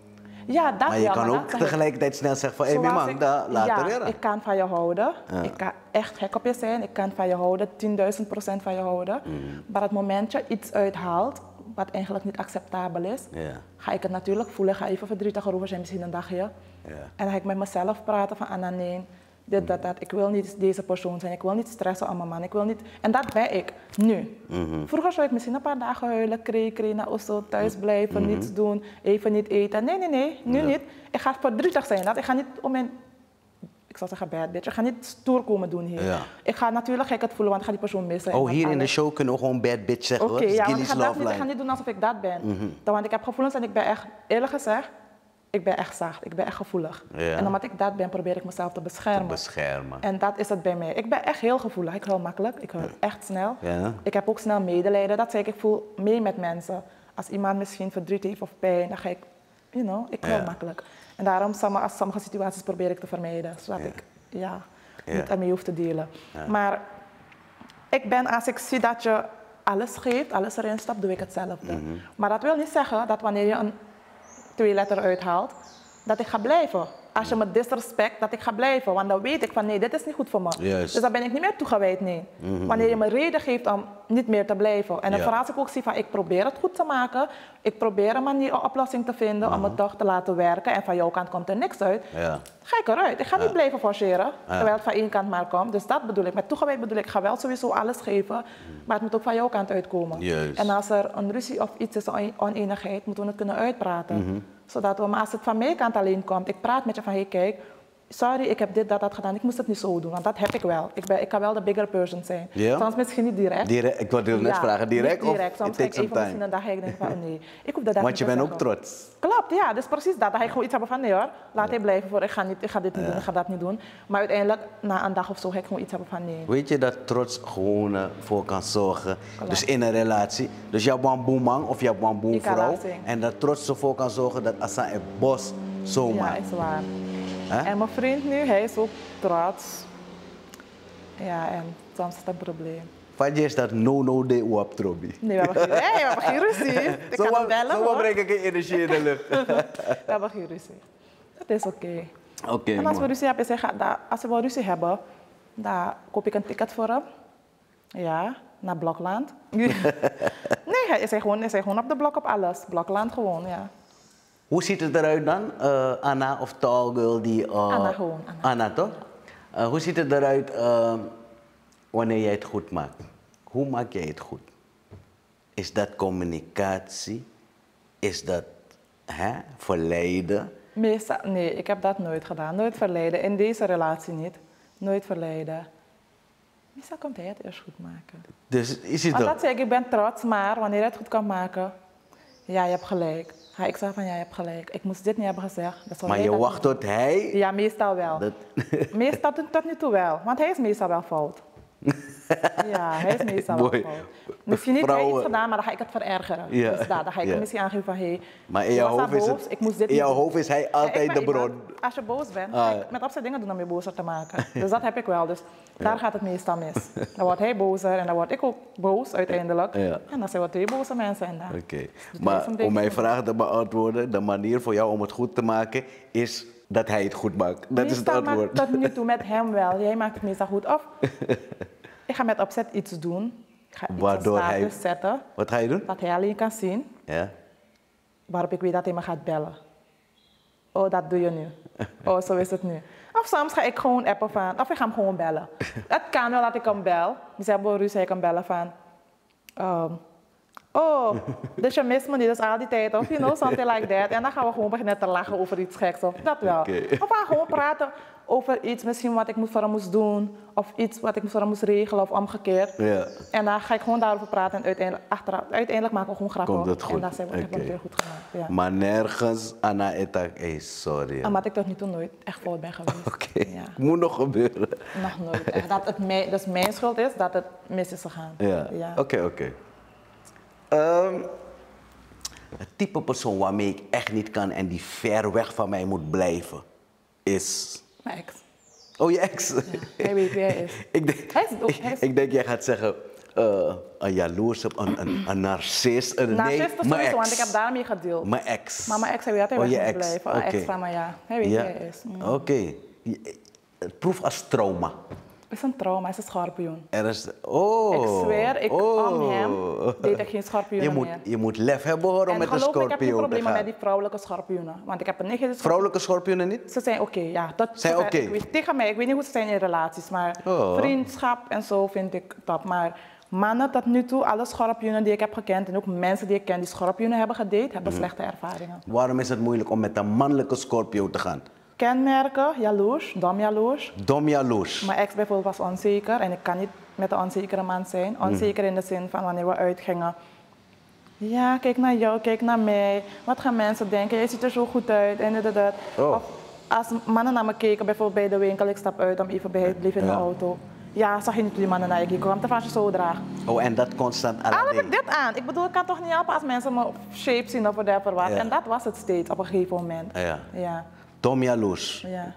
Ja, dat Maar je wel, kan maar ook dat zeg tegelijkertijd snel zeggen van, hé, Zoals man, ik- later weer. Ja, ik kan van je houden. Ik kan echt gek op je zijn. Ik kan van je houden, 10.000% van je houden. Maar het moment je iets uithaalt, wat eigenlijk niet acceptabel is, Ja. ga ik het natuurlijk voelen. Ga even verdrietig over zijn, misschien een dagje. Ja. En dan ga ik met mezelf praten van, Anna, nee, dit, dat. Ik wil niet deze persoon zijn. Ik wil niet stressen om mijn man. Ik wil niet... En dat ben ik, nu. Vroeger zou ik misschien een paar dagen huilen, kree, naar Oslo, thuis blijven, niets doen, even niet eten. Nee, nu niet. Ik ga verdrietig zijn. Ik ga niet om mijn... Ik zal zeggen bad bitch. Ik ga niet stoer komen doen hier. Ja. Ik ga natuurlijk gek het voelen, want ik ga die persoon missen. Oh, hier in de show kunnen we gewoon bad bitch zeggen, Oké, hoor. ja, want Gilly's Love ik ga Line. niet doen alsof ik dat ben. Want ik heb gevoelens en ik ben echt, eerlijk gezegd, ik ben echt zacht. Ik ben echt gevoelig. Ja. En omdat ik dat ben, probeer ik mezelf te beschermen. Beschermen. En dat is het bij mij. Ik ben echt heel gevoelig. Ik huil makkelijk. Ik huil echt snel. Ja. Ik heb ook snel medelijden. Dat zeg ik voel mee met mensen. Als iemand misschien verdriet heeft of pijn, dan ga ik, ik huil makkelijk. En daarom, sommige situaties probeer ik te vermijden. Zodat ik, niet ermee hoef te delen. Ja. Maar als ik zie dat je alles geeft, alles erin stapt, doe ik hetzelfde. Maar dat wil niet zeggen dat wanneer je een 2-letter uithaalt, dat ik ga blijven. Als je me disrespect, dat ik ga blijven. Want dan weet ik van nee, dit is niet goed voor me. Juist. Dus dan ben ik niet meer toegewijd, nee. Wanneer je me reden geeft om niet meer te blijven. En dan vooral als ik ook zie van ik probeer het goed te maken. Ik probeer een manier, een oplossing te vinden om het toch te laten werken. En van jouw kant komt er niks uit. Ja. Ga ik eruit. Ik ga niet blijven forceren, terwijl het van één kant maar komt. Dus dat bedoel ik. Met toegewijd bedoel ik, ga wel sowieso alles geven. Maar het moet ook van jouw kant uitkomen. Juist. En als er een ruzie of iets is, oneenigheid, moeten we het kunnen uitpraten. Zodat we, maar als het van mijn kant alleen komt, ik praat met je van, hey kijk, sorry, ik heb dit, dat gedaan, ik moest het niet zo doen, want dat heb ik wel. Ik kan wel de bigger person zijn. Ja? Soms misschien niet direct. Ik wilde net vragen, direct niet direct. of Soms it ga ik takes some even misschien time? een dag ga ik denken van, oh nee, ik hoef dat niet Want je te bent ook zeggen. trots. Klopt, ja, dus precies dat. Dan ga ik gewoon iets hebben van, nee hoor, laat hij blijven voor, ik ga dit niet doen, ik ga dat niet doen. Maar uiteindelijk, na een dag of zo, ga ik gewoon iets hebben van, nee. Weet je dat trots gewoon voor kan zorgen, dus in een relatie, dus je hebt een boeman of je hebt een boemvrouw, en dat trots ervoor kan zorgen dat als hij een bos zomaar. Ja, is waar. Huh? En mijn vriend nu, hij is ook trots. Ja, en soms is het een probleem. Wat is dat no de op Trobi? Nee, we hebben geen ruzie. Ik kan hem bellen, zo hoor. breng ik een energie in de lucht. We hebben geen ruzie. Het is oké. Oké, En als we man. ruzie hebben, als we wel ruzie hebben, dan koop ik een ticket voor hem. Ja, naar Blokland. Nee, hij is gewoon op de blok op alles. Blokland gewoon, ja. Hoe ziet het eruit dan? Anna of Tall Girl die... Anna gewoon. Anna, toch? Hoe ziet het eruit wanneer jij het goed maakt? Hoe maak jij het goed? Is dat communicatie? Is dat verleiden? Meestal, nee, ik heb dat nooit gedaan. Nooit verleiden. In deze relatie niet. Nooit verleiden. Meestal komt hij het eerst goed maken. Dus is het Want dat? dat zeg ik ben trots, maar wanneer hij het goed kan maken, ja, je hebt gelijk. Ga ik zeggen van ja, je hebt gelijk. Ik moest dit niet hebben gezegd. Maar je wacht tot hij... Ja, meestal wel. Meestal tot nu toe wel, want hij is meestal wel fout. Ja, hij is meestal wel Mooi. fout. Misschien heeft hij iets gedaan, maar dan ga ik het verergeren. Ja. Dus dan ga ik hem misschien aangeven van hé, Maar in jouw hoofd is hij altijd de bron. Als je boos bent, ga ik met opzet dingen doen om je bozer te maken. Dus dat heb ik wel. Dus daar gaat het meestal mis. Dan wordt hij bozer en dan word ik ook boos uiteindelijk. Ja. En dan zijn we twee boze mensen. Oké. Maar om mijn vraag te beantwoorden, de manier voor jou om het goed te maken is dat hij het goed maakt. Dat is het antwoord. Tot nu toe met hem wel. Jij maakt het meestal goed. Of ik ga met opzet iets doen. Ik ga iets Waardoor op status hij... zetten. Wat ga je doen? Dat hij alleen kan zien. Ja. Waarop ik weet dat hij me gaat bellen. Oh, dat doe je nu. Oh, zo is het nu. Of soms ga ik gewoon appen van, of ik ga hem gewoon bellen. Het kan wel dat ik hem bel. Dus hebben we ruzie, ik kan bellen van... oh, dus je mist me niet, dus al die tijd, of something like that. En dan gaan we gewoon beginnen te lachen over iets geks, of dat wel. Okay. Of we gaan gewoon praten over iets, misschien wat ik voor hem moest doen, of iets wat ik voor hem moest regelen, of omgekeerd. Ja. En dan ga ik gewoon daarover praten en uiteindelijk maken we gewoon grappen. Komt het goed? En dan zijn we het weer goed gemaakt. Ja. Maar nergens Anna etak, sorry. Omdat ik tot nu toe nooit echt fout ben geweest. Oké. Ja. Moet nog gebeuren. Nog nooit. Echt. Dat het dus mijn schuld is dat het mis is gegaan. Ja. Oké. Het type persoon waarmee ik echt niet kan en die ver weg van mij moet blijven, is... Mijn ex. Oh, je ex? Ja, hij weet wie hij is. Ik denk jij gaat zeggen een jaloerse, een narcist. Narcist is mijn sowieso, want ex. ik heb daarmee gedeeld. Mijn ex. Maar mijn ex, hij weet hij Oh, weg je moet ex. blijven. Een Oké. ex van mij, ja. Hij weet wie hij is. Oké. Het proeft als trauma. Het is een trauma, hij is een schorpioen. Er is... Oh. Ik zweer, om hem deed ik geen schorpioenen meer. Je moet lef hebben hoor, om En met een geloof me, ik heb geen schorpioen te problemen met gaan. die vrouwelijke schorpioenen. Want ik heb een nichtje die Vrouwelijke schorpioenen niet? Ze zijn oké, ja. Zijn zover oké? ik weet. Tegen mij, ik weet niet hoe ze zijn in relaties, maar vriendschap en zo vind ik top. Maar mannen tot nu toe, alle schorpioenen die ik heb gekend en ook mensen die ik ken die schorpioenen hebben gedate, hebben slechte ervaringen. Waarom is het moeilijk om met een mannelijke schorpioen te gaan? Kenmerken, jaloers, dom jaloers. Dom jaloers. Mijn ex bijvoorbeeld was onzeker en ik kan niet met een onzekere man zijn. Onzeker in de zin van wanneer we uitgingen. Ja, kijk naar jou, kijk naar mij. Wat gaan mensen denken? Jij ziet er zo goed uit. En dat. Oh. Of als mannen naar me keken, bijvoorbeeld bij de winkel, ik stap uit om even bij het lief in de auto. Ja, zag je niet hoe die mannen naar je kijken? Want als je zo draagt. Oh, en dat constant Al heb alleen. ik dit aan. Ik bedoel, ik kan toch niet helpen als mensen me shape zien of whatever wat. Ja. En dat was het steeds op een gegeven moment. Ja. Ja, Dom jaloers. Ja.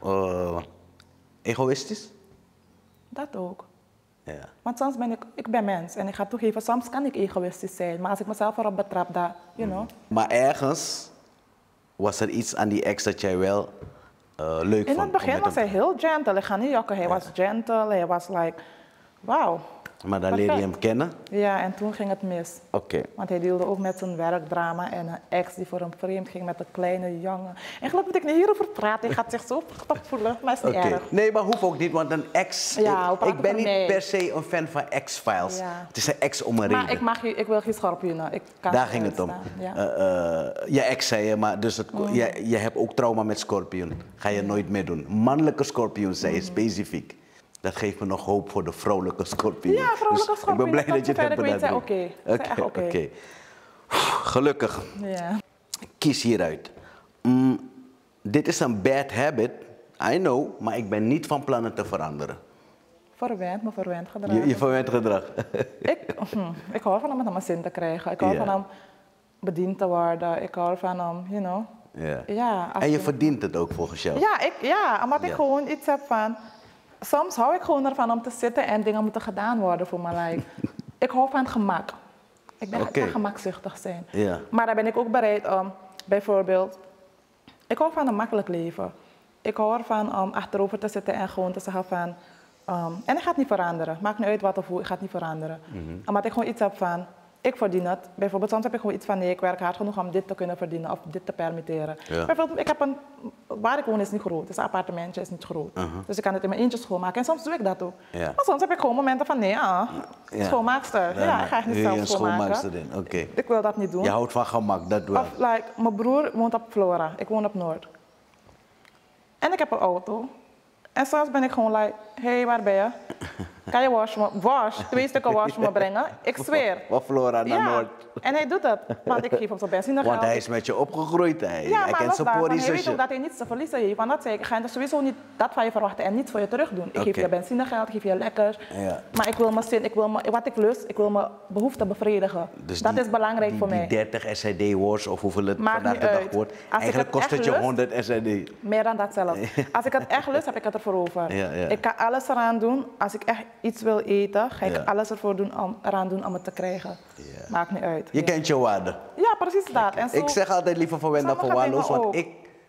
Egoïstisch? dat ook. Ja. Want soms ben ik ben mens en ik ga toegeven, soms kan ik egoïstisch zijn. Maar als ik mezelf erop betrap, dat, Maar ergens was er iets aan die ex dat jij wel leuk vond. In het begin om met was hem- hij heel gentle. Ik ga niet jokken. Hij was gentle. Hij was like, wauw. Maar dan leerde je hem kennen? Ja, en toen ging het mis. Oké. Want hij deelde ook met zijn werkdrama en een ex die voor hem vreemd ging met een kleine jongen. En geloof dat ik niet hierover praat. Hij gaat zich zo toch voelen, maar is niet Oké. erg. Nee, maar hoeft ook niet, want een ex... Ja, we praten ik ben van niet mij. per se een fan van X-Files. Ja. Het is een ex om een Maar reden. ik wil geen schorpioenen. Ik kan Daar niet ging het om. uitstaan. Ja. Je ex zei je, maar dus je hebt ook trauma met schorpioen. Ga je nooit meer doen. Mannelijke schorpioen zei je specifiek. Dat geeft me nog hoop voor de vrouwelijke schorpioen. Ja, vrouwelijke Dus ik ben blij schorpioen, dat je het hebt tot zover ik weet, zijn benadrukt. oké. Zijn echt oké. Gelukkig. Ja. Kies hieruit. Dit is een bad habit, I know, maar ik ben niet van plan het te veranderen. Verwend, maar verwend gedrag. Je verwend gedrag. Ik hou van hem met mijn zin te krijgen. Ik hou Ja. van hem bediend te worden. Ik hou van hem, Ja. Ja, als En je je- verdient het ook volgens jou. Ja, omdat ik Ja. gewoon iets heb van... Soms hou ik gewoon ervan om te zitten en dingen moeten gedaan worden voor mijn lijf. Ik hou van gemak. Ik ben Oké. echt gemakzuchtig zijn. Ja. Maar dan ben ik ook bereid om, bijvoorbeeld... Ik hou van een makkelijk leven. Ik hou ervan om achterover te zitten en gewoon te zeggen van... en ik ga het niet veranderen. Maakt niet uit wat of hoe, ik ga het niet veranderen. Omdat ik gewoon iets heb van... Ik verdien het. Bijvoorbeeld, soms heb ik gewoon iets van nee, ik werk hard genoeg om dit te kunnen verdienen of dit te permitteren. Ja. Bijvoorbeeld, ik heb waar ik woon is niet groot. Het is een appartementje, is niet groot. Dus ik kan het in mijn eentje schoonmaken en soms doe ik dat ook. Ja. Maar soms heb ik gewoon momenten van nee, Ja. schoonmaakster. Ja, ik ga het niet Huur je zelf een schoonmaken. schoonmaakster in, oké. Ik wil dat niet doen. Je houdt van gemak, dat wel. Of like, mijn broer woont op Flora, ik woon op Noord. En ik heb een auto. En soms ben ik gewoon like, hey, waar ben je? Kan je twee stukken wash me brengen? Ik zweer. Van Flora naar Noord. En hij doet het, want ik geef hem zijn benzine. Want hij is met je opgegroeid. Hij Ja, maar kent los zijn daarvan, pori hij weet ook zusje. dat hij niets te verliezen heeft. Want dat zei ik, ik ga er sowieso niet dat van je verwachten en niets voor je terug doen. Ik geef Oké. je benzinegeld, ik geef je lekkers. Ja. Maar ik wil mijn zin, wat ik lust, ik wil mijn behoeften bevredigen. Dus dat is belangrijk voor mij. Die 30 SID-words of hoeveel het Maakt vandaag niet de dag uit. wordt. Als ik Eigenlijk het kost echt het je lust- 100 SID. Meer dan dat zelf. Als ik het echt lust, heb ik het ervoor over. Ja, ja. Ik kan alles eraan doen. Als ik echt iets wil eten, ga ik Ja. alles eraan doen om het te krijgen. Ja. Maakt niet uit. Je Ja. kent je waarde. Ja, precies dat. En zo, Ik zeg altijd liever verwende dan sommige verwaarloos, dingen want ook.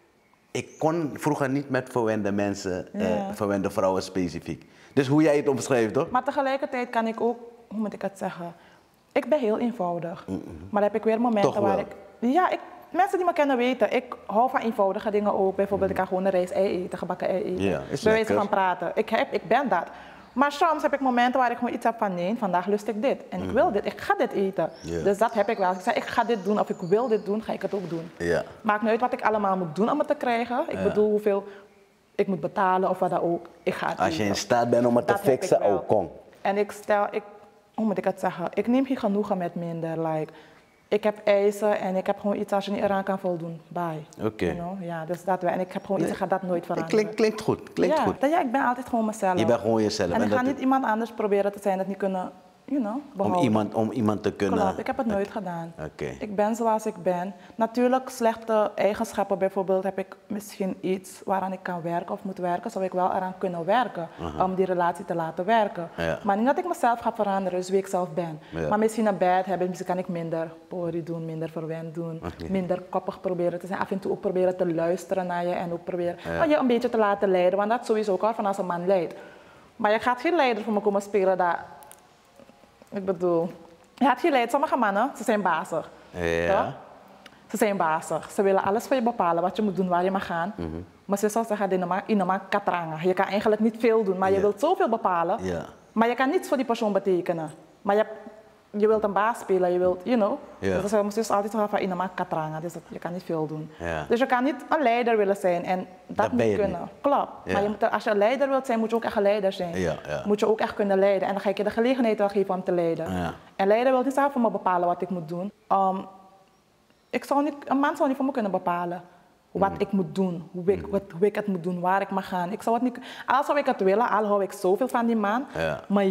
ik kon vroeger niet met verwende mensen, Ja. verwende vrouwen specifiek. Dus hoe jij het omschrijft, toch? Maar tegelijkertijd kan ik ook, hoe moet ik het zeggen? Ik ben heel eenvoudig. Maar dan heb ik weer momenten Toch waar wel? mensen die me kennen weten, ik hou van eenvoudige dingen ook. Bijvoorbeeld, ik kan gewoon een rijst-ei eten, gebakken ei eten. Ja, is Bij wijze lekker. van praten. Ik ben dat. Maar soms heb ik momenten waar ik gewoon iets heb van nee, vandaag lust ik dit. En ik wil dit, ik ga dit eten. Ja. Dus dat heb ik wel. Als ik zeg, ik ga dit doen of ik wil dit doen, ga ik het ook doen. Ja. Maakt niet uit wat ik allemaal moet doen om het te krijgen. Ik bedoel hoeveel ik moet betalen of wat dan ook. Ik ga het Als je eten. in staat bent om het te Dat heb ik fixen, wel. oh, kom. En hoe moet ik het zeggen? Ik neem geen genoegen met minder. Like, ik heb eisen en ik heb gewoon iets als je niet eraan kan voldoen. Bye. Oké. You know? Ja, dus dat wel. En ik heb gewoon iets, ik ga dat nooit veranderen. Klinkt goed, klinkt ja, goed. Ja, ik ben altijd gewoon mezelf. Je bent gewoon jezelf. En ik dat ga niet iemand anders proberen te zijn dat niet kunnen behouden. Om iemand te kunnen... Klopt, ik heb het nooit gedaan. Oké. Ik ben zoals ik ben. Natuurlijk, slechte eigenschappen bijvoorbeeld, heb ik misschien iets waaraan ik kan werken of moet werken, zou ik wel eraan kunnen werken om die relatie te laten werken. Ja. Maar niet dat ik mezelf ga veranderen, dus wie ik zelf ben. Ja. Maar misschien een bad hebben, misschien kan ik minder pori doen, minder verwend doen, minder koppig proberen te zijn. Af en toe ook proberen te luisteren naar je en ook proberen je een beetje te laten leiden, want dat is sowieso ook al van als een man leidt. Maar je gaat geen leider voor me komen spelen dat... Ik bedoel, je gaat geen leider. Sommige mannen, ze zijn bazig. Ja. Toch? Ze zijn bazig. Ze willen alles voor je bepalen, wat je moet doen, waar je mag gaan. Maar ze zal zeggen, in katranga. Je kan eigenlijk niet veel doen, maar je wilt zoveel bepalen. Ja. Maar je kan niets voor die persoon betekenen. Maar je wilt een baas spelen, je wilt, Ja. Dus ze moeten dus altijd zeggen van in katranga, dus je kan niet veel doen. Ja. Dus je kan niet een leider willen zijn en dat ben niet je kunnen. niet. Klopt. Ja. Maar als je een leider wilt zijn, moet je ook echt een leider zijn. Ja, ja. Moet je ook echt kunnen leiden. En dan ga ik je de gelegenheid wel geven om te leiden. Ja. En leider wil niet zelf voor me bepalen wat ik moet doen. Een man zou niet voor me kunnen bepalen wat ik moet doen, hoe ik het moet doen, waar ik mag gaan. Ik zou het niet, al zou ik het willen, al hou ik zoveel van die man, maar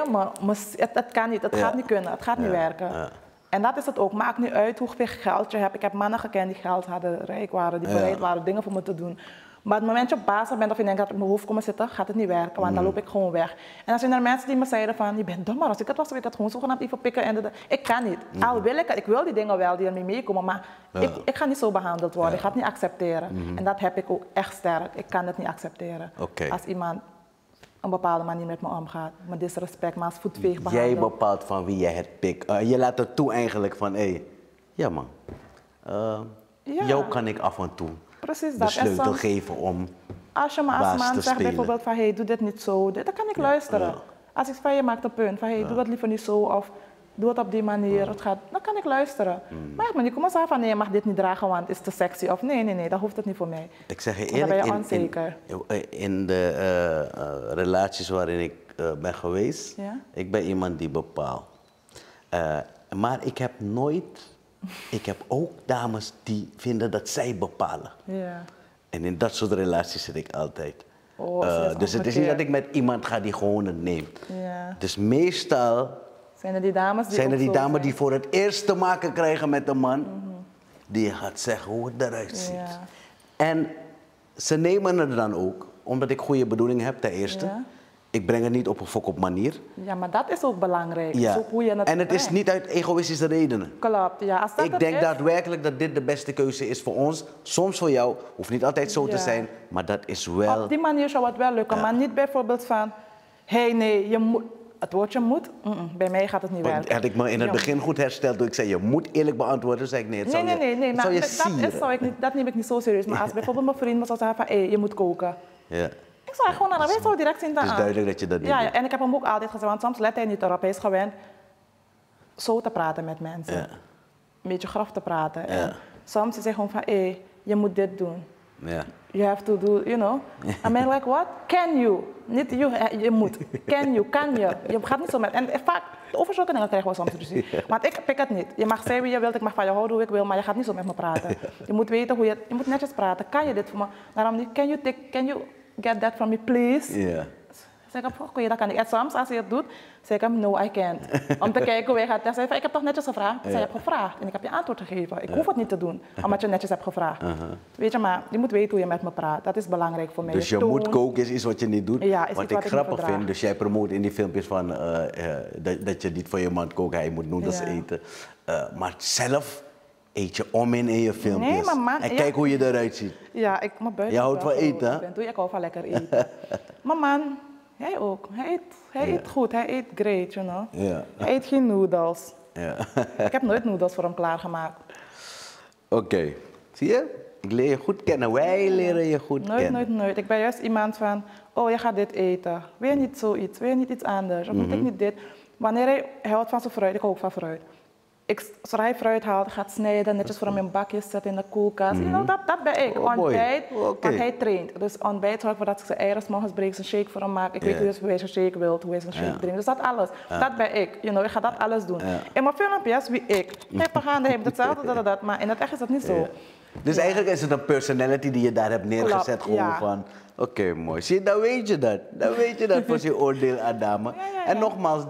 het kan niet, het gaat niet kunnen, het gaat niet werken. Ja. En dat is het ook, maakt niet uit hoeveel geld je hebt. Ik heb mannen gekend die geld hadden, rijk waren, die bereid waren dingen voor me te doen. Maar het moment je op basis bent of je denkt dat ik op mijn hoofd kom zitten, gaat het niet werken, want dan loop ik gewoon weg. En dan zijn er mensen die me zeiden van, je bent dom, maar als ik het was, zou ik het gewoon zogenaamd even pikken. Ik kan niet. Al wil ik het, ik wil die dingen wel die ermee meekomen, maar ik ga niet zo behandeld worden, ik ga het niet accepteren. En dat heb ik ook echt sterk, ik kan het niet accepteren. Als iemand een bepaalde manier met me omgaat, me disrespect, maar als voetveeg behandelt. Jij bepaalt van wie jij het pikt. Je laat het toe eigenlijk van, ja man, jou kan ik af en toe precies de dat. sleutel geven om als je me als man zegt spelen. bijvoorbeeld van, hey, doe dit niet zo, dan kan ik luisteren. Als ik van je maakt een punt van, hey, doe dat liever niet zo of doe het op die manier, dan kan ik luisteren. Maar je moet niet komen zeggen van, nee, je mag dit niet dragen, want het is te sexy. Of nee, dat hoeft het niet voor mij. Ik zeg je dan ben eerlijk, je onzeker. in de relaties waarin ik ben geweest, ik ben iemand die bepaalt. Maar ik heb ook dames die vinden dat zij bepalen. Ja. En in dat soort relaties zit ik altijd. Dus het is niet dat ik met iemand ga die gewoon het neemt. Ja. Dus meestal zijn er die dames die voor het eerst te maken krijgen met een man, die gaat zeggen hoe het eruit ziet. Ja. En ze nemen het dan ook, omdat ik goede bedoelingen heb ten eerste. Ja. Ik breng het niet op een fok-op manier. Ja, maar dat is ook belangrijk. Ja. Is ook hoe je het en het is brengt. niet uit egoïstische redenen. Klopt, ja. Als dat Ik het denk is, daadwerkelijk dat dit de beste keuze is voor ons. Soms voor jou, hoeft niet altijd zo te zijn, maar dat is wel... op die manier zou het wel lukken, maar niet bijvoorbeeld van, hey, nee, je moet... Het woordje moet, bij mij gaat het niet werken. Had ik me in het begin goed hersteld toen ik zei, je moet eerlijk beantwoorden. Toen zei ik, nee, het zou je dat neem ik niet zo serieus. Maar als bijvoorbeeld mijn vriend me zou zeggen van, hey, je moet koken. Ja. Ik zou gewoon naar de zo direct zien. Het is duidelijk dat je dat niet doet. Ja, en ik heb hem ook altijd gezegd, want soms let hij niet erop. Hij is gewend zo te praten met mensen. Ja. Een beetje grof te praten. Ja. En soms is hij gewoon van, hey, je moet dit doen. Ja. You have to do, you know. En ben like, what? Can you? Niet je moet. Can you? Kan je? Je gaat niet zo met... En vaak, over zulke dingen krijgen we soms ruzie. Want ik pik het niet. Je mag zeggen wie je wilt, ik mag van je houden hoe ik wil, maar je gaat niet zo met me praten. Je moet weten hoe je moet netjes praten. Kan je dit voor me? Daarom niet, can you get that from me, please? Ja. Zeg ik, oké, dat kan ik. En soms, als hij het doet, zeg ik, no, I can't. Om te kijken hoe hij gaat testen. Ik heb toch netjes gevraagd? Ik zei, je hebt gevraagd en ik heb je antwoord gegeven. Ik hoef het niet te doen, omdat je netjes hebt gevraagd. Weet je, maar je moet weten hoe je met me praat. Dat is belangrijk voor mij. Dus je moet koken is iets wat je niet doet. Ja, is wat iets ik wat ik grappig niet vind, dus jij promoot in die filmpjes van dat je niet voor je man kookt, hij moet noedels eten. Maar zelf eet je om in je filmpjes. Nee, maar man, en kijk hoe je eruit ziet. Ja, mijn buik. Je houdt van eten, hè? Ik hou van lekker eten. Maar man, hij ook. Hij eet goed, hij eet great, you know. Ja. Hij eet geen noedels. Ja. Ik heb nooit noedels voor hem klaargemaakt. Oké. Zie je? Ik leer je goed kennen. Wij leren je goed kennen. Nooit. Ik ben juist iemand van, oh, je gaat dit eten. Wil je niet zoiets? Wil je niet iets anders? Of moet ik niet dit? Wanneer hij houdt van zijn fruit, ik hou ook van fruit. Zodra hij fruit haalt, gaat snijden, netjes voor hem in bakjes zetten in de koelkast. You know, dat ben ik. Ontbijt, want hij traint. Dus ontbijt zorgt ervoor dat ik zijn eieren 's morgens breek, zijn shake voor hem maak. Ik weet hoe hij zijn shake wilt, hoe hij zijn shake drinkt. Dus dat alles. Dat ben ik. You know, ik ga dat alles doen. In mijn filmpjes, wie ik. Hij heeft hetzelfde, dat. Maar in het echt is dat niet zo. Dus eigenlijk is het een personality die je daar hebt neergezet. Klopt, gewoon van, oké, mooi. Zie je, dan weet je dat. Dan weet je dat voor je oordeel aan dame. En nogmaals,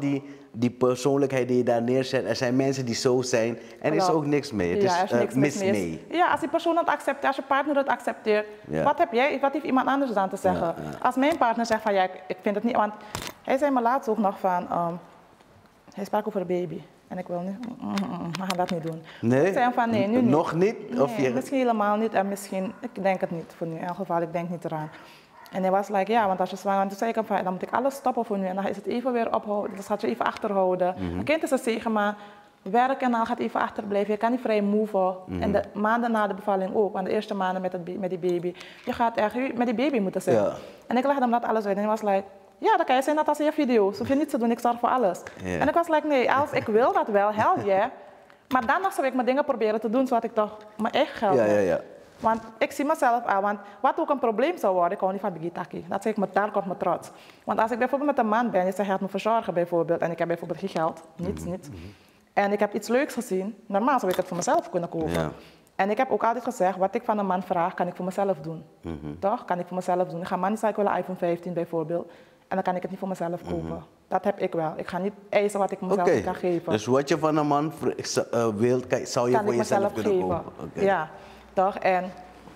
die persoonlijkheid die je daar neerzet. Er zijn mensen die zo zijn en er is ook niks mee. Het ja, is niks mis mee. Ja, als die persoon het accepteert, als je partner het accepteert, wat heeft iemand anders dan te zeggen? Ja, ja. Als mijn partner zegt van ja, ik vind het niet, want hij zei me laatst ook nog van, hij sprak over een baby. En ik wil niet, we gaan dat niet doen. Nee? Ik zei van nee, nu niet. Nog niet? Nee, of je... misschien helemaal niet en misschien, ik denk het niet voor nu. In elk geval, ik denk niet eraan. En hij was like, ja, want als je zwanger bent, toen zei ik hem van, dan moet ik alles stoppen voor nu. En dan is het even weer ophouden, dus gaat je even achterhouden. Een kind is een zegen, maar werk en dan gaat even achterblijven. Je kan niet vrij moven. En de maanden na de bevalling ook, want de eerste maanden met die baby. Je gaat echt met die baby moeten zijn. Ja. En ik legde hem dat alles uit en hij was like, ja, dan kan je zijn net als in je video's. Hoef je niet te doen, ik zorg voor alles. Yeah. En ik was like, nee, als ik wil dat wel, help je. Maar dan zou ik mijn dingen proberen te doen, zodat ik toch mijn eigen geld heb. Want ik zie mezelf aan, want wat ook een probleem zou worden, ik hou niet van bigitaki. Dat zeg ik, daar komt mijn trots. Want als ik bijvoorbeeld met een man ben, je zegt, hij gaat me verzorgen bijvoorbeeld, en ik heb bijvoorbeeld geen geld, niets. En ik heb iets leuks gezien, normaal zou ik het voor mezelf kunnen kopen. Yeah. En ik heb ook altijd gezegd, wat ik van een man vraag, kan ik voor mezelf doen. Toch? Kan ik voor mezelf doen. Ik ga man niet zeggen, ik wil een iPhone 15 bijvoorbeeld. En dan kan ik het niet voor mezelf kopen. Dat heb ik wel. Ik ga niet eisen wat ik mezelf niet kan geven. Dus wat je van een man wilt, zou je voor jezelf kunnen geven. kopen? Ja, toch? En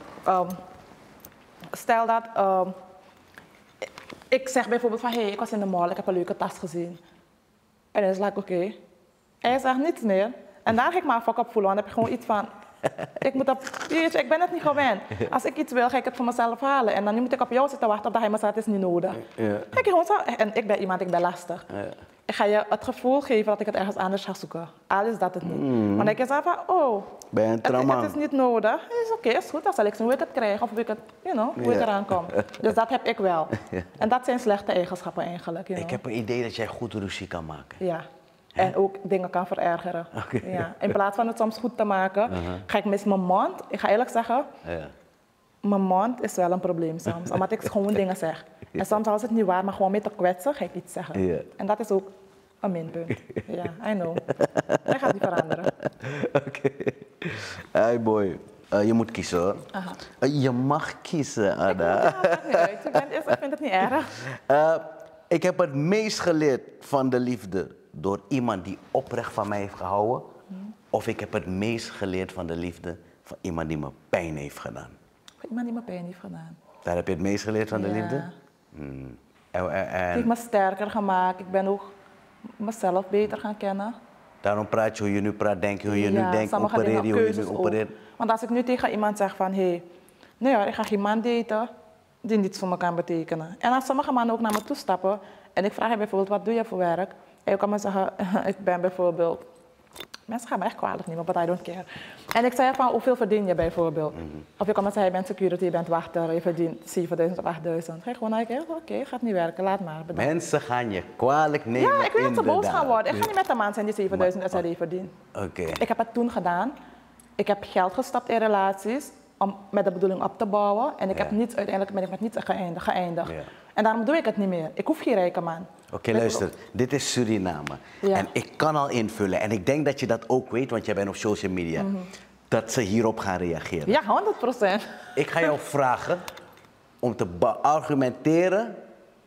stel dat ik zeg bijvoorbeeld van, hey, ik was in de mall, ik heb een leuke tas gezien. En dan is het like, oké. Hij zegt niets meer. En daar ga ik maar fuck op voelen, want dan heb je gewoon iets van, ik ben het niet gewend. Als ik iets wil, ga ik het voor mezelf halen. En dan nu moet ik op jou zitten wachten, omdat hij me zegt, het is niet nodig. En ik ben iemand, ik ben lastig. Ik ga je het gevoel geven dat ik het ergens anders ga zoeken. Al is dat het niet. Want ik zeg van, oh, het is niet nodig. Het is oké, is goed, dan zal ik zien hoe ik het krijg. Of hoe ik het, hoe ik eraan kom. Dus dat heb ik wel. En dat zijn slechte eigenschappen eigenlijk. Ik heb een idee dat jij goed ruzie kan maken. Ja. En ook dingen kan verergeren. Ja. In plaats van het soms goed te maken, ga ik mis mijn mond. Ik ga eerlijk zeggen, mijn mond is wel een probleem soms. Omdat ik gewoon dingen zeg. En soms als het niet waar, maar gewoon mee te kwetsen, ga ik iets zeggen. En dat is ook een minpunt. Ja, I know. Dat gaat niet veranderen. Oké. Hey boy. Je moet kiezen hoor. Je mag kiezen, Ada. Ik vind het niet erg. Ik heb het meest geleerd van de liefde door iemand die oprecht van mij heeft gehouden. Of ik heb het meest geleerd van de liefde van iemand die me pijn heeft gedaan. Van iemand die me pijn heeft gedaan. Daar heb je het meest geleerd van de liefde? Het heeft me sterker gemaakt. Ik ben ook mezelf beter gaan kennen. Daarom praat je hoe je nu praat, denk je hoe je nu denkt, opereer je hoe je nu opereert. Want als ik nu tegen iemand zeg van, hé, nee hoor, ik ga geen man daten die niets voor me kan betekenen. En als sommige mannen ook naar me toe stappen en ik vraag je bijvoorbeeld, wat doe je voor werk? En je kan me zeggen, ik ben bijvoorbeeld, mensen gaan me echt kwalijk nemen, but I don't care. En ik zeg van, hoeveel verdien je bijvoorbeeld? Of je kan me zeggen, je bent security, je bent wachter, je verdient 7.000 of 8.000. Ga je gewoon naar je oké, gaat niet werken, laat maar. Bedankt. Mensen gaan je kwalijk nemen. Ja, ik weet dat ze boos gaan worden. Ik ga niet met een man zijn die 7.000 SRD verdient. Ik heb het toen gedaan. Ik heb geld gestapt in relaties om met de bedoeling op te bouwen. En uiteindelijk ben ik met niets geëindigd. En daarom doe ik het niet meer. Ik hoef geen rijke man. Oké, luister. Dit is Suriname. En ik kan al invullen. En ik denk dat je dat ook weet, want jij bent op social media. Dat ze hierop gaan reageren. Ja, 100%. Ik ga jou vragen om te beargumenteren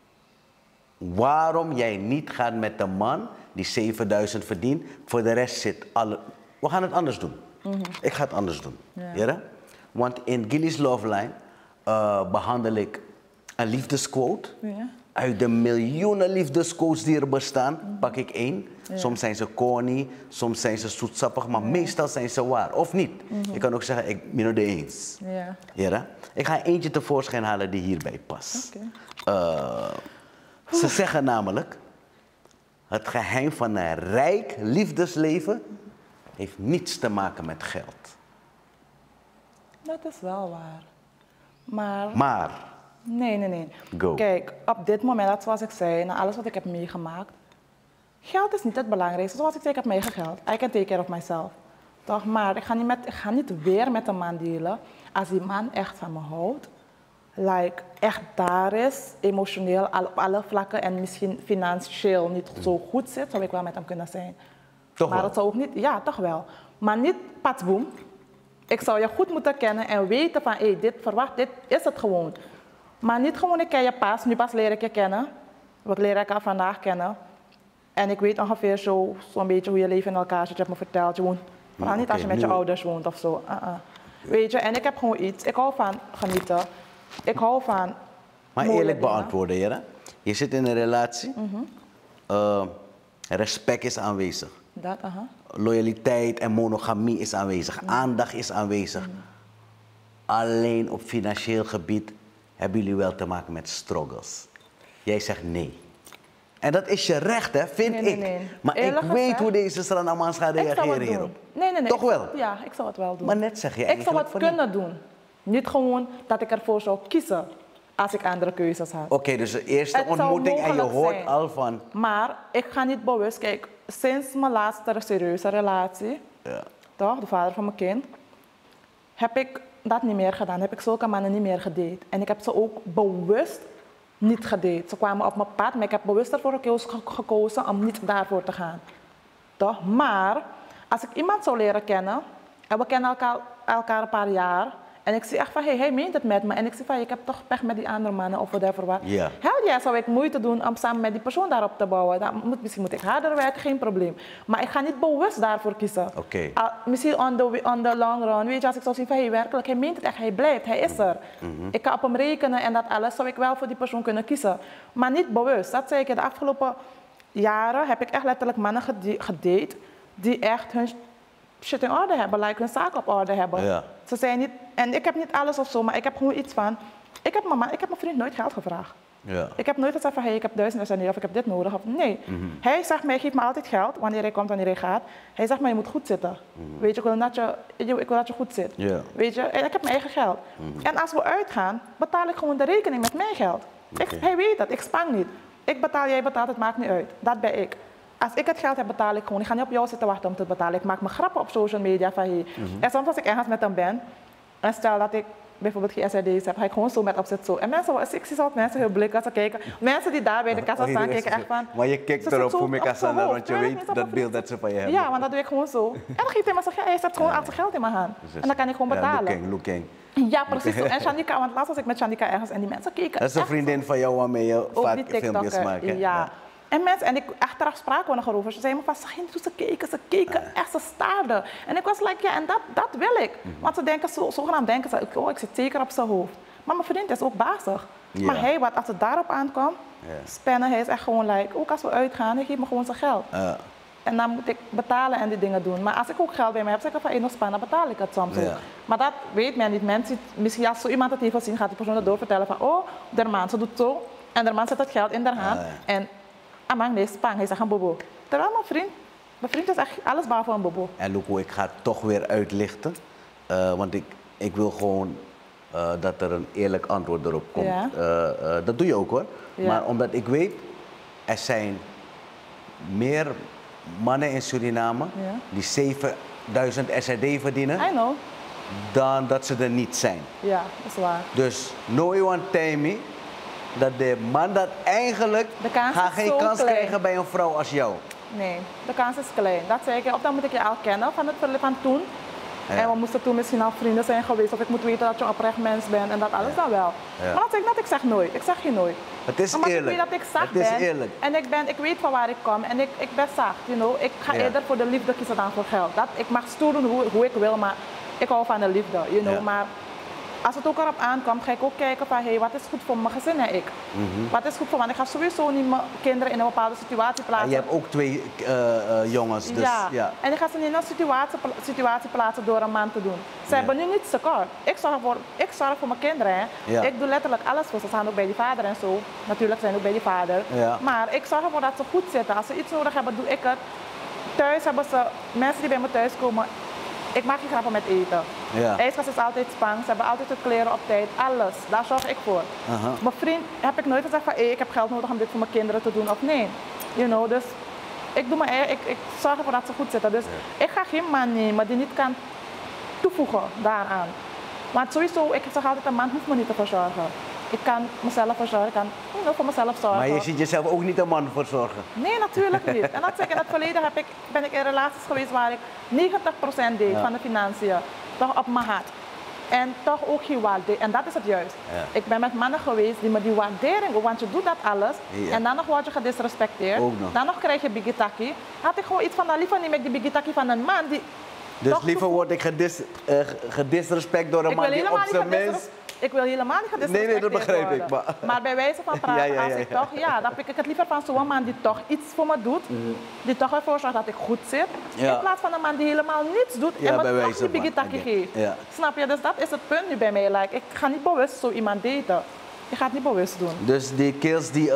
waarom jij niet gaat met een man die 7.000 verdient. Voor de rest zit alle... We gaan het anders doen. Ik ga het anders doen. Ja? Want in Gilly's Love Line behandel ik een liefdesquote. Uit de miljoenen liefdesquotes die er bestaan, pak ik één. Soms zijn ze corny, soms zijn ze zoetsappig, maar meestal zijn ze waar. Of niet. Je kan ook zeggen, ik ben het eens. Ja? Ik ga eentje tevoorschijn halen die hierbij past. Ze zeggen namelijk, het geheim van een rijk liefdesleven heeft niets te maken met geld. Dat is wel waar. Maar? Nee. Go. Kijk, op dit moment, zoals ik zei, na alles wat ik heb meegemaakt, geld is niet het belangrijkste. Zoals ik zei, ik heb mijn eigen geld. I can take care of myself. Toch? Maar ik ga niet weer met een man dealen als die man echt van me houdt. Echt daar is, emotioneel, op alle vlakken en misschien financieel niet zo goed zit, zou ik wel met hem kunnen zijn. Toch maar wel? het zou ook niet, ja, toch wel. Maar niet patsboom. Ik zou je goed moeten kennen en weten van, dit is het gewoon. Maar niet gewoon, ik ken je pas, nu pas leer ik je kennen. We leren elkaar vandaag kennen. En ik weet ongeveer zo'n beetje hoe je leven in elkaar zit. Je hebt me verteld, je woont vooral niet als je met je ouders woont of zo. Weet je, en ik heb gewoon iets. Ik hou van genieten. Ik hou van. Maar eerlijk beantwoorden, Jera. Je zit in een relatie. Respect is aanwezig. Dat, Loyaliteit en monogamie is aanwezig. Aandacht is aanwezig. Alleen op financieel gebied hebben jullie wel te maken met struggles. Jij zegt nee. En dat is je recht, hè, vind ik. Nee. Maar eerlijk ik weet gezegd, hoe deze Stranamans gaat reageren hierop. Nee. Toch wel? Ja, ik zou het wel doen. Maar net zeg je ik zou het kunnen doen. Niet gewoon dat ik ervoor zou kiezen als ik andere keuzes had. Oké, dus de eerste ontmoeting en je hoort zijn. al van... Maar ik ga niet bewust, kijk, sinds mijn laatste serieuze relatie, toch, de vader van mijn kind, heb ik dat niet meer gedaan. Heb ik zulke mannen niet meer gedate. En ik heb ze ook bewust niet gedate. Ze kwamen op mijn pad, maar ik heb bewust ervoor gekozen om niet daarvoor te gaan. Toch? Maar als ik iemand zou leren kennen, en we kennen elkaar een paar jaar, en ik zie echt van, hij meent het met me. En ik zie van, ik heb toch pech met die andere mannen of whatever wat. Ja. Hell yeah, zou ik moeite doen om samen met die persoon daarop te bouwen. Misschien moet ik harder werken, geen probleem. Maar ik ga niet bewust daarvoor kiezen. Oké. Misschien on the long run, weet je, als ik zou zien van, werkelijk, hij meent het echt, hij blijft, hij is er. Ik kan op hem rekenen en dat alles, zou ik wel voor die persoon kunnen kiezen. Maar niet bewust. Dat zei ik, de afgelopen jaren heb ik echt letterlijk mannen gedate die echt hun shit in orde hebben, like hun zaak op orde hebben. Ja. Ze zijn niet, en ik heb niet alles of zo, maar ik heb gewoon iets van, ik heb mijn vriend nooit geld gevraagd. Ja. Ik heb nooit gezegd van, ik heb 1000 SND of ik heb dit nodig. Of, nee. Hij zegt mij, geef me altijd geld, wanneer hij komt, wanneer hij gaat. Hij zegt maar, je moet goed zitten. Weet je, ik wil dat je goed zit. Ja. Weet je, en ik heb mijn eigen geld. En als we uitgaan, betaal ik gewoon de rekening met mijn geld. Hij weet dat, ik spang niet. Ik betaal, jij betaalt, het maakt niet uit. Dat ben ik. Als ik het geld heb, betaal ik gewoon. Ik ga niet op jou zitten wachten om te betalen. Ik maak me grappen op social media van hey. En soms als ik ergens met hem ben, en stel dat ik bijvoorbeeld geen SRD's heb, ga ik gewoon zo met opzet zo. En mensen, ik zie zo mensen heel blikken als ze kijken. Mensen die daar bij de kassa staan, kijken echt van. Maar je kijkt erop voor me kassa, want je weet dat beeld dat ze van je hebben. Ja, want dat doe ik gewoon zo. En dan geeft hij me zijn geld, hij zet gewoon al zijn geld in mijn hand. En dan kan ik gewoon betalen. Looking. Ja, precies. En Shanika, want laatst was ik met Shanika ergens en die mensen keken. Dat is een vriendin van jou waarmee je vaak filmpjes maakt. Ja. En ik achteraf spraken we nog over. Ze zeiden me van, zag je niet hoe ze keken echt, ze staarden. En ik was like, ja, en dat wil ik. Want ze denken, zogenaamd denken ze, oh, ik zit zeker op zijn hoofd. Maar mijn vriend is ook bazig. Ja. Maar hij, als het daarop aankwam, spannen, hij is echt gewoon like, ook als we uitgaan, hij geeft me gewoon zijn geld. En dan moet ik betalen en die dingen doen. Maar als ik ook geld bij mij heb, zeg ik van, nog spannen, betaal ik het soms ook. Maar dat weet men niet. Mensen, misschien als zo iemand het heeft gezien, gaat die persoon dat doorvertellen van, oh, de man, ze doet zo. En de man zet het geld in haar hand. En amang, nee, spang, hij zegt een bobo. Terwijl mijn vriend is echt alles behalve een bobo. En Loeko, ik ga het toch weer uitlichten. Want ik wil gewoon dat er een eerlijk antwoord erop komt. Ja. Dat doe je ook hoor. Ja. Maar omdat ik weet, er zijn meer mannen in Suriname die 7000 SRD verdienen. I know. Dan dat ze er niet zijn. Ja, dat is waar. Dus no one tell me dat de man dat eigenlijk geen kans krijgen bij een vrouw als jou. Nee, de kans is klein. Dat zei ik, of dan moet ik je al kennen van toen. Ja. En we moesten toen misschien al vrienden zijn geweest, of ik moet weten dat je een oprecht mens bent en dat alles dan wel. Ja. Maar dat zeg ik net, ik zeg nooit. Ik zeg je nooit. Het is omdat eerlijk. Ik weet dat ik zacht ben. Eerlijk. En ik weet van waar ik kom en ik ben zacht, you know. Ik ga eerder voor de liefde kiezen dan voor geld. Ik mag stoer doen hoe ik wil, maar ik hou van de liefde, you know. Maar als het ook erop aankomt, ga ik ook kijken van hey, wat is goed voor mijn gezin en ik. Wat is goed voor, want ik ga sowieso niet mijn kinderen in een bepaalde situatie plaatsen. En je hebt ook 2 jongens, dus ja. En ik ga ze niet in een situatie plaatsen door een man te doen. Ze hebben nu niet tekort. Ik zorg voor mijn kinderen. Hè. Ja. Ik doe letterlijk alles voor ze. Ze staan ook bij die vader en zo. Natuurlijk zijn ze ook bij die vader. Ja. Maar ik zorg ervoor dat ze goed zitten. Als ze iets nodig hebben, doe ik het. Thuis hebben ze, mensen die bij me thuis komen, ik maak geen grappen met eten. Ja. IJskast is altijd spang, ze hebben altijd de kleren op tijd, alles. Daar zorg ik voor. Mijn vriend heb ik nooit gezegd van ik heb geld nodig om dit voor mijn kinderen te doen of nee. You know, dus ik doe ik zorg ervoor dat ze goed zitten. Dus ik ga geen man nemen die niet kan toevoegen daaraan. Want sowieso, ik zeg altijd, een man hoeft me niet te verzorgen. Ik kan mezelf verzorgen, ik kan voor mezelf zorgen. Maar je ziet jezelf ook niet een man verzorgen? Nee, natuurlijk niet. En dat zeg ik, in het verleden ben ik in relaties geweest waar ik 90% deed van de financiën. Toch op mijn hart. En toch ook geen waardering. En dat is het juist. Ja. Ik ben met mannen geweest die me die waardering, want je doet dat alles. Ja. En dan nog word je gedisrespecteerd. Ook nog. Dan nog krijg je bigitaki. Had ik gewoon iets van, nou, liever niet met die bigitaki van een man die... Dus toch liever word ik gedisrespect door een man die op zijn minst... Ik wil helemaal niet gedisrespecteerd Nee, dat begrijp ik. worden. Maar bij wijze van praten, Ja. als ik toch, dan pik ik het liever van zo'n man die toch iets voor me doet. Die toch ervoor zorgt dat ik goed zit. Ja. In plaats van een man die helemaal niets doet Ja, en bij me toch wijze die van. bigitaki Oké. geeft. Ja. Snap je? Dus dat is het punt nu bij mij. Like, ik ga niet bewust zo iemand daten. Je gaat niet bewust doen. Dus die kills die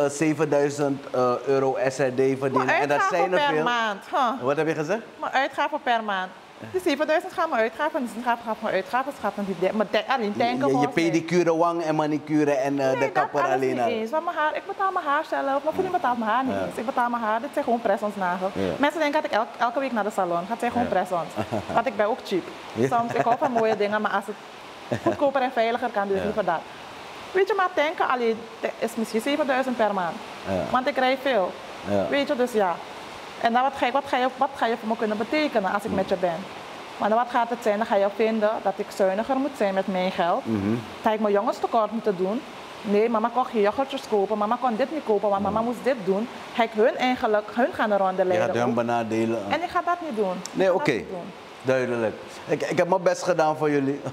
€7.000 SRD verdienen, en dat zijn er per veel. maand. Wat heb je gezegd? Mijn uitgaven per maand. Die 7.000 gaan mijn uitgaven, die gaat mijn uitgaven, gaat naar die maar alleen tanken Je gewoon. pedicure, wang en manicure en de kapper dat alleen niet al. eens. Want mijn haar, ik betaal mijn haar zelf, maar vriendin betaalt mijn haar niet eens. Ik betaal mijn haar, dit zijn gewoon press-ons nagels. Ja. Mensen denken dat ik elke week naar de salon ga, het zijn gewoon press-ons. Want ik ben ook cheap. Ja. Soms, ik hou van mooie dingen, maar als het goedkoper en veiliger kan, doe ik liever dat. Weet je, maar tanken alleen is misschien 7.000 per maand. Ja. Want ik rijd veel. Ja. Weet je, dus ja. En dan wat ga je voor me kunnen betekenen als ik met je ben? Maar dan wat gaat het zijn? Dan ga je vinden dat ik zuiniger moet zijn met mijn geld. Ga ik mijn jongens tekort moeten doen? Nee, mama kon geen yoghurtjes kopen, mama kon dit niet kopen, want mama moest dit doen. Ga ik hun gaan een ronde Je leiden. gaat hun ook. benadelen. En ik ga dat niet doen. Nee, oké. Duidelijk. Ik heb mijn best gedaan voor jullie.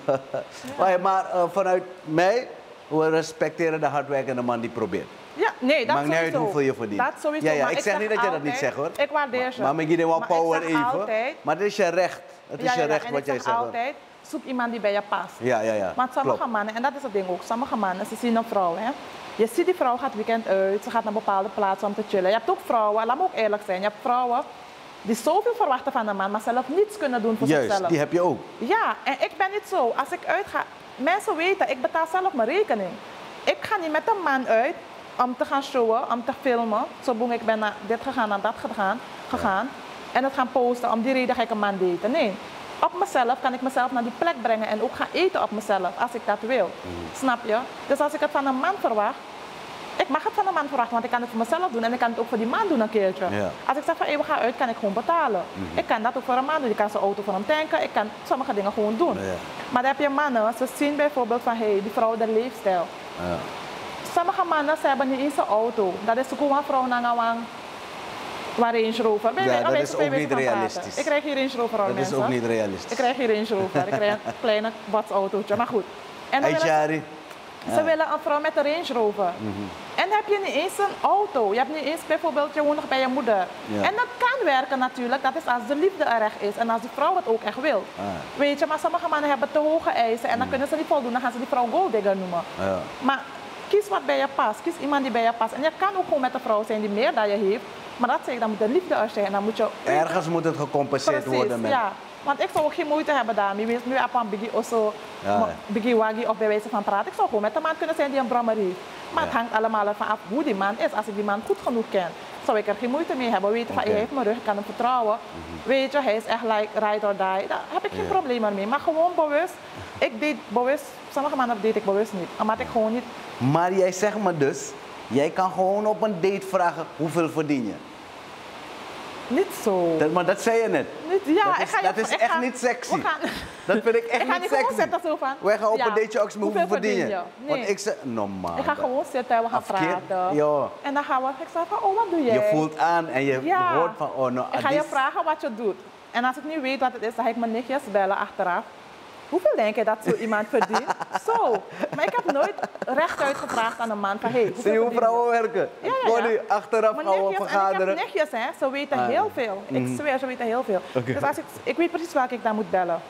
Maar vanuit mij, we respecteren de hardwerkende man die probeert. Ja, nee, dat Maakt niet uit sowieso. hoeveel je verdient. Dat sowieso. Ja, Maar ik zeg niet dat je dat niet zegt hoor. Ik waardeer ze. Maar ik geef wel Maar power ik zeg even. altijd- Maar het is je recht. Het is je recht en wat ik jij zeg zegt. hoor. altijd, zoek iemand die bij je past. Ja. Want sommige Klopt. mannen, en dat is het ding ook, sommige mannen, ze zien een vrouw, hè. Je ziet die vrouw gaat weekend uit, ze gaat naar bepaalde plaatsen om te chillen. Je hebt ook vrouwen, laat me ook eerlijk zijn, je hebt vrouwen die zoveel verwachten van een man, maar zelf niets kunnen doen voor Juist, zichzelf. die heb je ook. Ja, en ik ben niet zo. Als ik uitga, mensen weten, ik betaal zelf mijn rekening. Ik ga niet met een man uit om te gaan showen, om te filmen. Zo boem, ik ben naar dit gegaan, naar dat gegaan. En het gaan posten, om die reden ga ik een man daten. Nee, op mezelf kan ik mezelf naar die plek brengen en ook gaan eten op mezelf, als ik dat wil. Snap je? Dus als ik het van een man verwacht, ik mag het van een man verwachten, want ik kan het voor mezelf doen en ik kan het ook voor die man doen een keertje. Ja. Als ik zeg van, we gaan uit, kan ik gewoon betalen. Ik kan dat ook voor een man doen. Ik kan zijn auto voor hem tanken. Ik kan sommige dingen gewoon doen. Ja. Maar dan heb je mannen, ze zien bijvoorbeeld van, die vrouw de leefstijl. Ja. Sommige mannen, ze hebben niet eens een auto. Dat is ook een vrouw naar een Range Rover. Ja, dat is ook niet realistisch. Ik krijg hier Range Rover, hoor, Dat is mensen. ook niet realistisch. Ik krijg hier Range Rover. Ik krijg een kleine botsautootje, maar goed. En dan Hey, willen ze- Jari. ze willen een vrouw met een Range Rover. En dan heb je niet eens een auto. Je hebt niet eens bijvoorbeeld, je woont nog bij je moeder. Ja. En dat kan werken natuurlijk, dat is als de liefde er echt is en als die vrouw het ook echt wil. Weet je, maar sommige mannen hebben te hoge eisen en dan kunnen ze niet voldoen, dan gaan ze die vrouw golddigger noemen. Ja. Maar kies wat bij je past, kies iemand die bij je past. En je kan ook gewoon met een vrouw zijn die meer dan je heeft, maar dat zeg ik, dan moet de liefde er zijn en dan moet je... Ergens moet het gecompenseerd worden met. Ja. Want ik zou ook geen moeite hebben daarmee. Wees nu op een biggie of zo, biggie waggie of bij wijze van praten. Ik zou gewoon met een man kunnen zijn die een brommer heeft. Maar het hangt allemaal ervan af hoe die man is. Als ik die man goed genoeg ken, zou ik er geen moeite mee hebben. Weten van, hij heeft mijn rug, ik kan hem vertrouwen. Weet je, hij is echt like ride or die. Daar heb ik geen probleem mee. Maar gewoon bewust. Ik deed bewust, sommige mannen deed ik bewust niet. Omdat ik gewoon niet... Maar jij zegt me dus, jij kan gewoon op een date vragen hoeveel verdien je. Niet zo. Maar dat zei je net. Niet, ja, Dat is echt niet sexy. Dat vind ik echt ik ga niet niet gewoon sexy. zitten zo van... Wij gaan op ja, een dateje ook hoeveel verdien je? Nee. Want ik zeg, normaal. Ik ga gewoon zitten en we gaan praten. Ja. En dan gaan we, ik zeg van, wat doe jij? Je voelt aan en je hoort van, oh no. Ik ga je vragen wat je doet. En als ik niet weet wat het is, dan ga ik mijn nichtjes bellen achteraf. Hoeveel denk je dat zo iemand verdient? Zo. Maar ik heb nooit rechtuit gevraagd aan een man van, hoeveel zie je hoe verdien je? vrouwen werken? Ja. Gewoon die achteraf Mijn gaan we nichtjes, vergaderen. en ik heb nichtjes, hè. Ze weten heel veel. Ik zweer, ze weten heel veel. Oké. Dus als ik weet precies welke ik dan moet bellen.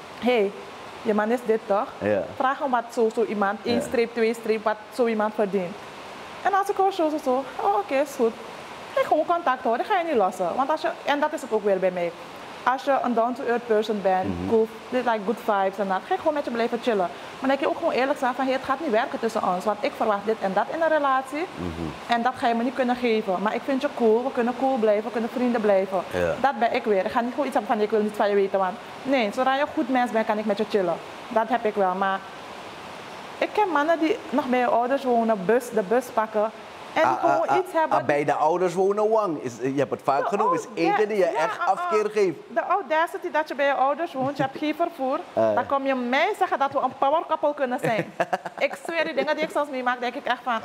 Je man is dit toch? Ja. Vraag hem wat zo iemand, 1 streep, 2 streep, wat zo iemand verdient. En als ik hoor zo, oké, is goed. Ga gewoon contact houden, ga je niet lossen. Want als je, en dat is het ook weer bij mij. Als je een down-to-earth person bent, cool, like good vibes en dat, ga je gewoon met je blijven chillen. Maar dan kan je ook gewoon eerlijk zeggen van, het gaat niet werken tussen ons, want ik verwacht dit en dat in een relatie. En dat ga je me niet kunnen geven. Maar ik vind je cool, we kunnen cool blijven, we kunnen vrienden blijven. Ja. Dat ben ik weer. Ik ga niet gewoon iets hebben van, ik wil niet van je weten, want nee, zodra je een goed mens bent, kan ik met je chillen. Dat heb ik wel, maar ik ken mannen die nog bij je ouders wonen, de bus pakken. En gewoon iets hebben. Bij de ouders wonen wang. Je hebt het vaak genoemd. Is eentje die je echt afkeer geeft. De audacity dat je bij je ouders woont, je hebt geen vervoer. Dan kom je mij zeggen dat we een power couple kunnen zijn. Ik zweer die dingen die ik soms meemaak, denk ik echt van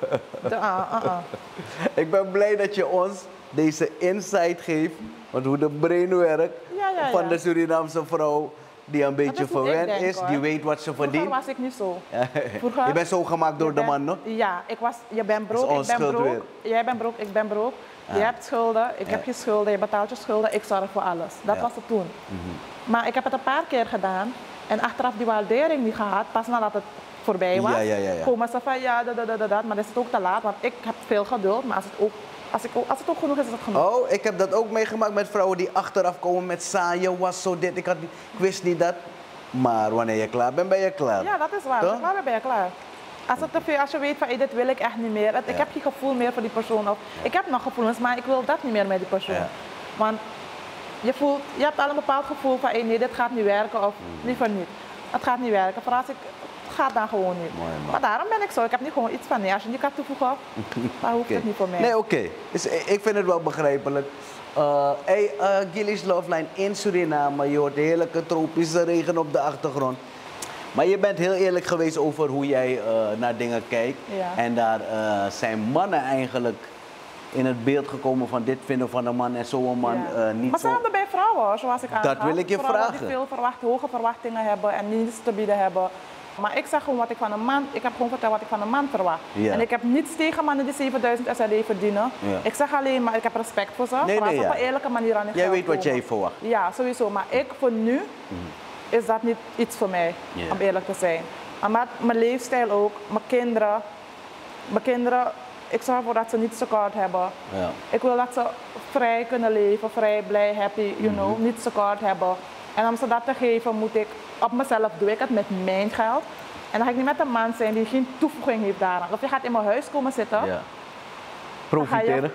Ik ben blij dat je ons deze insight geeft. Want hoe de brain werkt van de Surinaamse vrouw. Die een beetje verwend is, die weet wat ze verdient. Vroeger was ik niet zo. Je bent zo gemaakt door de man, no? Ja, je bent broek, ik ben broek. Jij bent broek, ik ben broek. Je hebt schulden, ik heb geen schulden, je betaalt je schulden, ik zorg voor alles. Dat was het toen. Maar ik heb het een paar keer gedaan en achteraf die waardering niet gehad, pas nadat het voorbij was. Komen ze van dat, maar dat is het ook te laat, want ik heb veel geduld, maar als het ook genoeg is, is het genoeg. Oh, ik heb dat ook meegemaakt met vrouwen die achteraf komen met saaien, was zo dit, ik wist niet dat. Maar wanneer je klaar bent, ben je klaar. Ja, dat is waar. Als je klaar bent, ben je klaar. Als je weet van dit wil ik echt niet meer. Ik heb geen gevoel meer voor die persoon. Of, ik heb nog gevoelens, maar ik wil dat niet meer met die persoon. Want je hebt al een bepaald gevoel van nee, dit gaat niet werken of liever niet. Het gaat niet werken. Vooral als het gaat dan gewoon niet. Mooi, maar daarom ben ik zo. Ik heb niet gewoon iets van nee, als je niet kan toevoegen, dan hoeft het niet voor mij. Nee, oké. Dus ik vind het wel begrijpelijk. Gilly's Love Line in Suriname. Je hoort de heerlijke tropische regen op de achtergrond. Maar je bent heel eerlijk geweest over hoe jij naar dingen kijkt. Ja. En daar zijn mannen eigenlijk in het beeld gekomen van dit vinden van een man en zo'n man niet maar zo. zijn er bij vrouwen, zoals ik aangaf? Dat wil ik je vragen. Die veel hoge verwachtingen hebben en niets te bieden hebben. Maar ik zeg gewoon wat ik van een man, ik heb gewoon verteld wat ik van een man verwacht. Ja. En ik heb niets tegen mannen die 7000 SRD verdienen. Ja. Ik zeg alleen maar, ik heb respect voor ze. Nee, op een eerlijke manier aan jij weet wat jij verwacht. Ja, sowieso. Maar ik voor nu is dat niet iets voor mij, om eerlijk te zijn. Maar mijn leefstijl ook, mijn kinderen, ik zorg ervoor dat ze niet tekort hebben. Ja. Ik wil dat ze vrij kunnen leven, vrij, blij, happy, niet tekort hebben. En om ze dat te geven moet ik, op mezelf doe ik het met mijn geld. En dan ga ik niet met een man zijn die geen toevoeging heeft daaraan. Of je gaat in mijn huis komen zitten. Ja. Profiteren.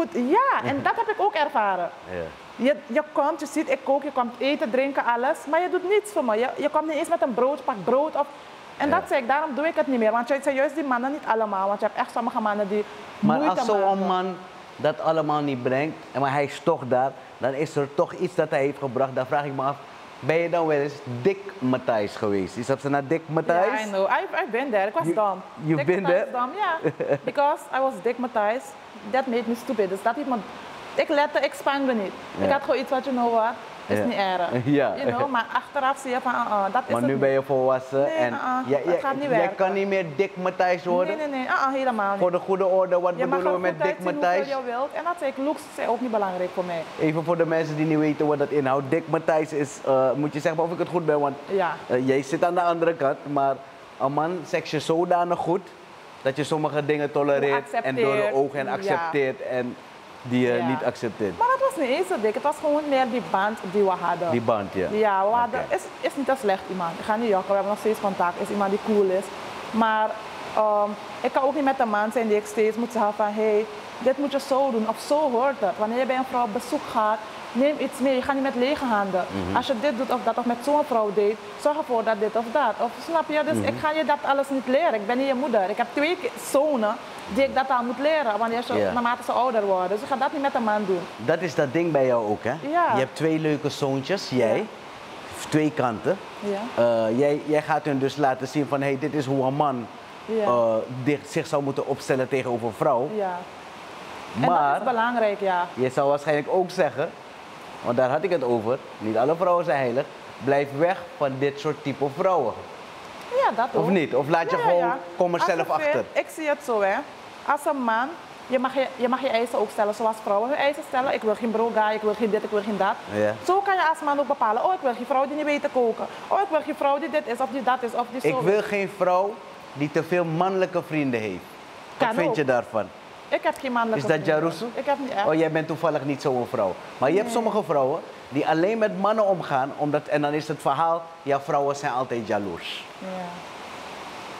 En dat heb ik ook ervaren. Ja. Je komt, je ziet, ik kook, je komt eten, drinken, alles. Maar je doet niets voor me. Je komt niet eens met een pak brood. En dat zeg ik, daarom doe ik het niet meer. Want het zijn juist die mannen niet allemaal. Want je hebt echt sommige mannen die maar als zo'n man dat allemaal niet brengt, maar hij is toch daar, dan is er toch iets dat hij heeft gebracht. Dan vraag ik me af, ben je dan wel eens Dick Matthijs geweest? Is dat ze naar Dick Matthijs? Yeah, I know. I've been there. Ik was dom. You've been there? Ja. Because I was Dick Matthijs. That made me stupid. Dus dat heeft me... Ik spangde niet. Ik had gewoon iets wat, is niet erg. Maar achteraf zie je van, dat is maar nu ben je volwassen en dat gaat niet werken. Jij kan niet meer Dick Matthijs worden? Nee, helemaal niet. Voor de goede orde, wat bedoelen we met Dick Matthijs? Je wilt. En dat zeg ik, looks zijn ook niet belangrijk voor mij. Even voor de mensen die niet weten wat dat inhoudt. Dick Matthijs is, moet je zeggen of ik het goed ben, want jij zit aan de andere kant. Maar een man zegt je zodanig goed, dat je sommige dingen tolereert en door de ogen en accepteert. En die je niet accepteert. Maar dat was niet eens zo dik. Het was gewoon meer die band die we hadden. Die band, ja. Ja, we hadden, is niet een slecht iemand. Ik ga niet jokken, we hebben nog steeds contact. Is iemand die cool is. Maar ik kan ook niet met een man zijn die ik steeds moet zeggen van hey, dit moet je zo doen of zo hoort het. Wanneer je bij een vrouw op bezoek gaat, neem iets mee. Je gaat niet met lege handen. Als je dit doet of dat of met zo'n vrouw deed, zorg ervoor dat dit of dat. Of snap je? Dus ik ga je dat alles niet leren. Ik ben niet je moeder. Ik heb 2 zonen die ik dat al moet leren wanneer ze, naarmate ze ouder worden. Dus ik ga dat niet met een man doen. Dat is dat ding bij jou ook, hè? Ja. Je hebt 2 leuke zoontjes, jij. 2 kanten. Ja. Jij gaat hun dus laten zien van hey, dit is hoe een man zich zou moeten opstellen tegenover een vrouw. Ja. Maar en dat is belangrijk, je zou waarschijnlijk ook zeggen, want daar had ik het over, niet alle vrouwen zijn heilig, blijf weg van dit soort type vrouwen. Ja, dat ook. Of niet? Of laat je gewoon, kom er zelf achter. Ik zie het zo, hè. Als een man, je mag je eisen ook stellen zoals vrouwen hun eisen stellen. Ik wil geen broga, ik wil geen dit, ik wil geen dat. Ja. Zo kan je als man ook bepalen, oh ik wil geen vrouw die niet weet te koken. Oh ik wil geen vrouw die dit is of die dat is of die zo. Ik wil geen vrouw die te veel mannelijke vrienden heeft. Wat vind je daarvan? Ik heb geen mannelijke vrienden. Is dat Jarusu? Ik heb niet echt. Oh, jij bent toevallig niet zo'n vrouw. Maar je hebt sommige vrouwen die alleen met mannen omgaan, en dan is het verhaal, ja, vrouwen zijn altijd jaloers. Ja.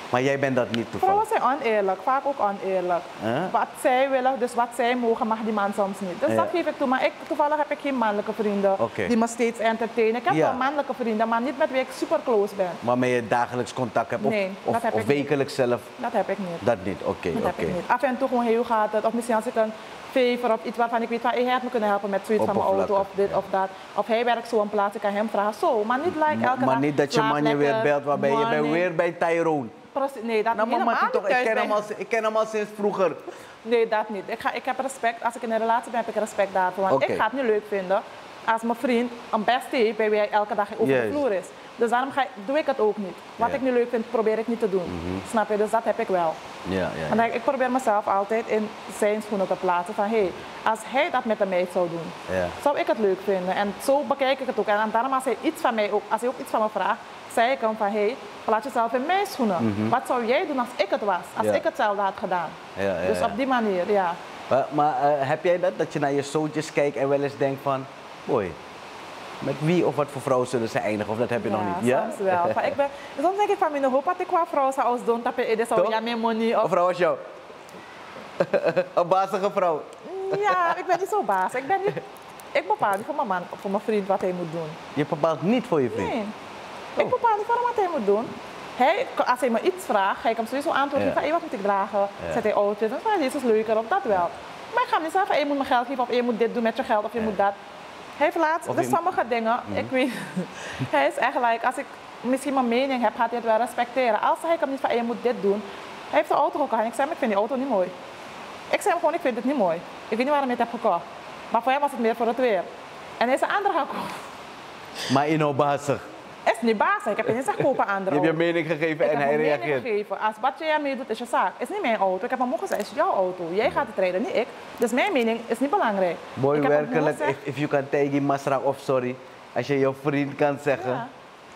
Maar jij bent dat niet Vrouwen toevallig. zijn oneerlijk, vaak ook oneerlijk. Wat zij willen, dus wat zij mogen, mag die man soms niet. Dus dat geef ik toe. Maar toevallig heb ik geen mannelijke vrienden die me steeds entertainen. Ik heb wel mannelijke vrienden, maar niet met wie ik super close ben. Waarmee je dagelijks contact hebt? Of wekelijks zelf? Dat heb ik niet. Dat niet, oké. Dat heb ik niet. Af en toe gewoon heel gaat het. Of misschien als ik een favor of iets waarvan ik weet van hij had me kunnen helpen met zoiets van mijn auto of dit of dat. Of hij werkt zo een plaats, ik kan hem vragen. Zo, maar niet elke dag. Maar niet dat je man je weer belt waarbij je bent weer bij Tyrone. Nee, dat nou, helemaal niet. Toch, ik ken hem al sinds vroeger. Nee, dat niet. Ik heb respect. Als ik in een relatie ben, heb ik respect daarvoor. Want ik ga het niet leuk vinden als mijn vriend een bestie heeft bij wie hij elke dag over de vloer is. Dus daarom doe ik het ook niet. Wat ik niet leuk vind, probeer ik niet te doen. Snap je? Dus dat heb ik wel. En ik probeer mezelf altijd in zijn schoenen te plaatsen. Van als hij dat met een meid zou doen, zou ik het leuk vinden. En zo bekijk ik het ook. En daarom als hij iets van mij als hij ook iets van me vraagt, zei ik hem van plaats jezelf in mijn schoenen. Wat zou jij doen als ik het was? Als ik hetzelfde had gedaan. Dus op die manier, ja. Maar heb jij dat je naar je zoontjes kijkt en wel eens denkt van, boy, met wie of wat voor vrouw zullen ze eindigen? Of dat heb je nog niet? Ja, soms wel. Soms denk ik van, hoop dat ik qua vrouw zou doen, dat je zou ja mijn money. Of vrouw als jou? Een bazige vrouw? Ja, ik ben niet zo baas. Ik bepaal niet voor mijn man of voor mijn vriend wat hij moet doen. Je bepaalt niet voor je vriend? Nee. Ik bepaal niet voor hem wat hij moet doen. Als hij me iets vraagt, ga ik hem sowieso antwoorden van wat moet ik dragen? Zet hij outfit? Dan vraagt hij, dit is leuker of dat wel. Maar ik ga hem niet zeggen van je moet me geld geven of je moet dit doen met je geld of je moet dat. Hij heeft laatst, dus sommige dingen, ik weet, hij is eigenlijk, als ik misschien mijn mening heb, gaat hij het wel respecteren. Als hij hem niet van je moet dit doen, hij heeft de auto gekocht en ik zei ik vind die auto niet mooi. Ik zei hem gewoon, ik vind het niet mooi. Ik weet niet waarom ik het heb gekocht. Maar voor hem was het meer voor het weer. En hij is een andere gaan kopen. Maar in bazig? Is niet baas. Ik heb je niet gezegd kopen andere auto. Je hebt je mening gegeven en hij reageert. Ik heb mening gegeven. Als wat jij ermee doet, is je zaak. Is niet mijn auto. Ik heb hem gezegd, is jouw auto. Jij gaat het rijden, niet ik. Dus mijn mening is niet belangrijk. Boy, werkelijk, if you can take Masra of sorry. Als je je vriend kan zeggen.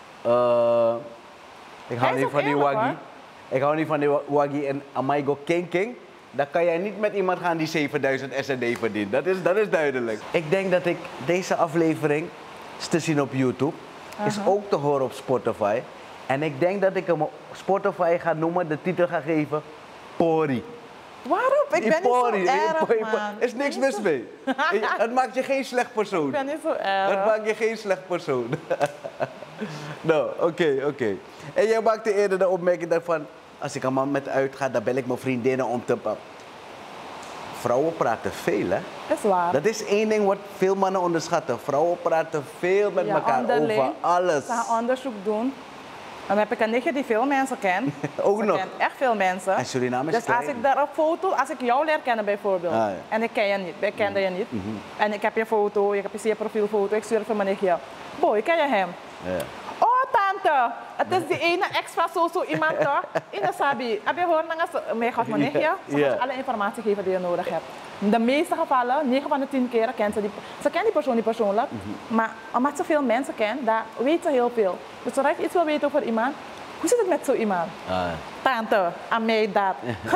Ik hou niet van die waggie. Ik hou niet van die waggie en Amaigo King. Dan kan jij niet met iemand gaan die 7000 SND verdient. Dat is duidelijk. Ik denk dat ik deze aflevering is te zien op YouTube. Is ook te horen op Spotify. En ik denk dat ik hem op Spotify ga noemen, de titel ga geven, Pori. Waarom? Ik ben niet zo erg, man. Er is niks mis mee. Het maakt je geen slecht persoon. Ik ben niet zo erg. Het maakt je geen slecht persoon. Nou, oké. En jij maakte eerder de opmerking van, als ik een man met uitga, dan bel ik mijn vriendinnen om te... Vrouwen praten veel, hè? Dat is waar. Dat is één ding wat veel mannen onderschatten. Vrouwen praten veel met elkaar over alles. Ze gaan onderzoek doen. Dan heb ik een nichtje die veel mensen kent. Ook nog? Kent echt veel mensen. En Suriname is dus als ik daar op foto, als ik jou leer kennen bijvoorbeeld, en ik ken je niet, ik kende je niet, en ik heb je foto, ik heb je profielfoto, ik stuur het van mijn nichtje. Boy, ken je hem? Ja. Oh, tante, het is die ene ex van zo iemand toch? In de Sabi. Heb je gehoord dat mij gaat mijn nichtje? Ze gaat je alle informatie geven die je nodig hebt. In de meeste gevallen, 9 van de 10 keren, kent ze kent die persoon niet persoonlijk. Maar omdat ze veel mensen kent, daar weet ze heel veel. Dus zodra je iets wil weten over iemand, hoe zit het met zo iemand? Tante, aan mij dat.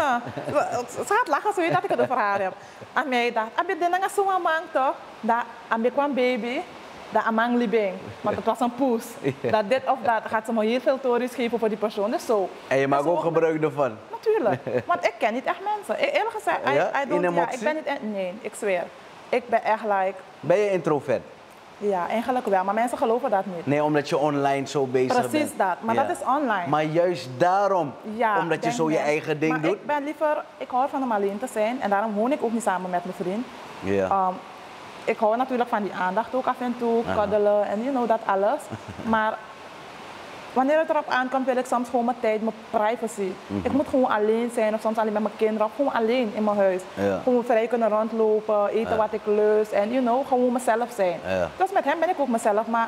Ze gaat lachen, ze weet dat ik het over haar heb. Aan mij dat. Heb je dingen zo'n man toch? Dat aan mij kwam baby. Dat amang libing, want het was een poes. Dat dit of dat, gaat ze me heel veel stories geven voor die persoon. Dus zo. En je maakt ook gebruik ervan? Natuurlijk, want ik ken niet echt mensen. Eerlijk gezegd, ik ben niet nee, ik zweer. Ik ben echt Ben je introvert? Ja, eigenlijk wel, maar mensen geloven dat niet. Nee, omdat je online zo bezig bent. Precies dat, maar dat is online. Maar juist daarom, omdat je zo je eigen ding doet. Ik hou van om alleen te zijn en daarom woon ik ook niet samen met mijn vriend. Ja. Ik hou natuurlijk van die aandacht ook af en toe, kaddelen en dat alles. Maar wanneer het erop aankomt, wil ik soms gewoon mijn tijd, mijn privacy. Ik moet gewoon alleen zijn of soms alleen met mijn kinderen of gewoon alleen in mijn huis. Gewoon vrij kunnen rondlopen, eten wat ik lust en gewoon mezelf zijn. Dus met hem ben ik ook mezelf, maar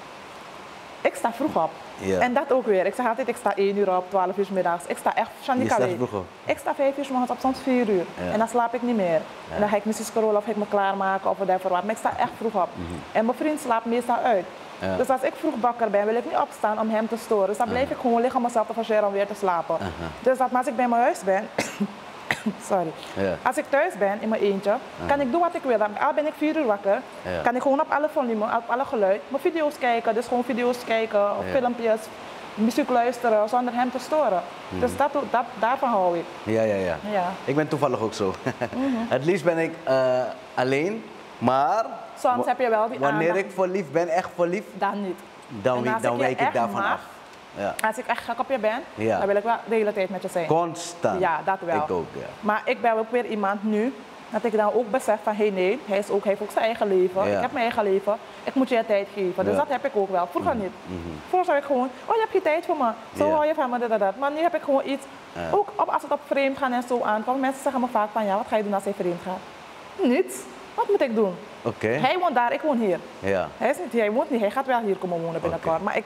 ik sta vroeg op. En dat ook weer. Ik zeg altijd, ik sta 1 uur op, 12 uur 's middags. Ik sta echt Ik sta 5 uur 's morgens op, soms 4 uur. En dan slaap ik niet meer. En dan ga ik misschien scrollen of ga ik me klaarmaken of whatever. Maar ik sta echt vroeg op. En mijn vriend slaapt meestal uit. Dus als ik vroeg wakker ben, wil ik niet opstaan om hem te storen. Dus dan blijf ik gewoon liggen om mezelf te verseren om weer te slapen. Dus dat, maar als ik bij mijn huis ben, sorry. Als ik thuis ben in mijn eentje, kan ik doen wat ik wil. Al ben ik 4 uur wakker, kan ik gewoon op alle volume, op alle geluid, mijn video's kijken. Dus gewoon video's kijken, of filmpjes. muziek luisteren zonder hem te storen. Dus daarvan hou ik. Ja. Ja. Ik ben toevallig ook zo. Het liefst ben ik alleen, maar Soms heb je wel die wanneer aandacht. ik verliefd ben, echt verliefd, Dan niet. dan wijk ik daarvan af. Ja. Als ik echt gek op je ben, Ja. dan wil ik wel de hele tijd met je zijn. Constant. Ja, dat wel. Ik ook, ja. Maar ik ben ook weer iemand nu, dat ik dan ook besef van, nee, hij heeft ook zijn eigen leven. Ja. Ik heb mijn eigen leven, ik moet je tijd geven. Dus Ja. dat heb ik ook wel. Vroeger niet. Vroeger zou ik gewoon, je hebt geen tijd voor me. Zo Ja. hou je van me, dat. Maar nu heb ik gewoon iets, ook als het op vreemd gaan en zo aankomt. Mensen zeggen me vaak van, ja, wat ga je doen als hij vreemd gaat? Niets. Wat moet ik doen? Oké. Hij woont daar, ik woon hier. Ja. Hij woont niet, hij gaat wel hier komen wonen binnenkort. Maar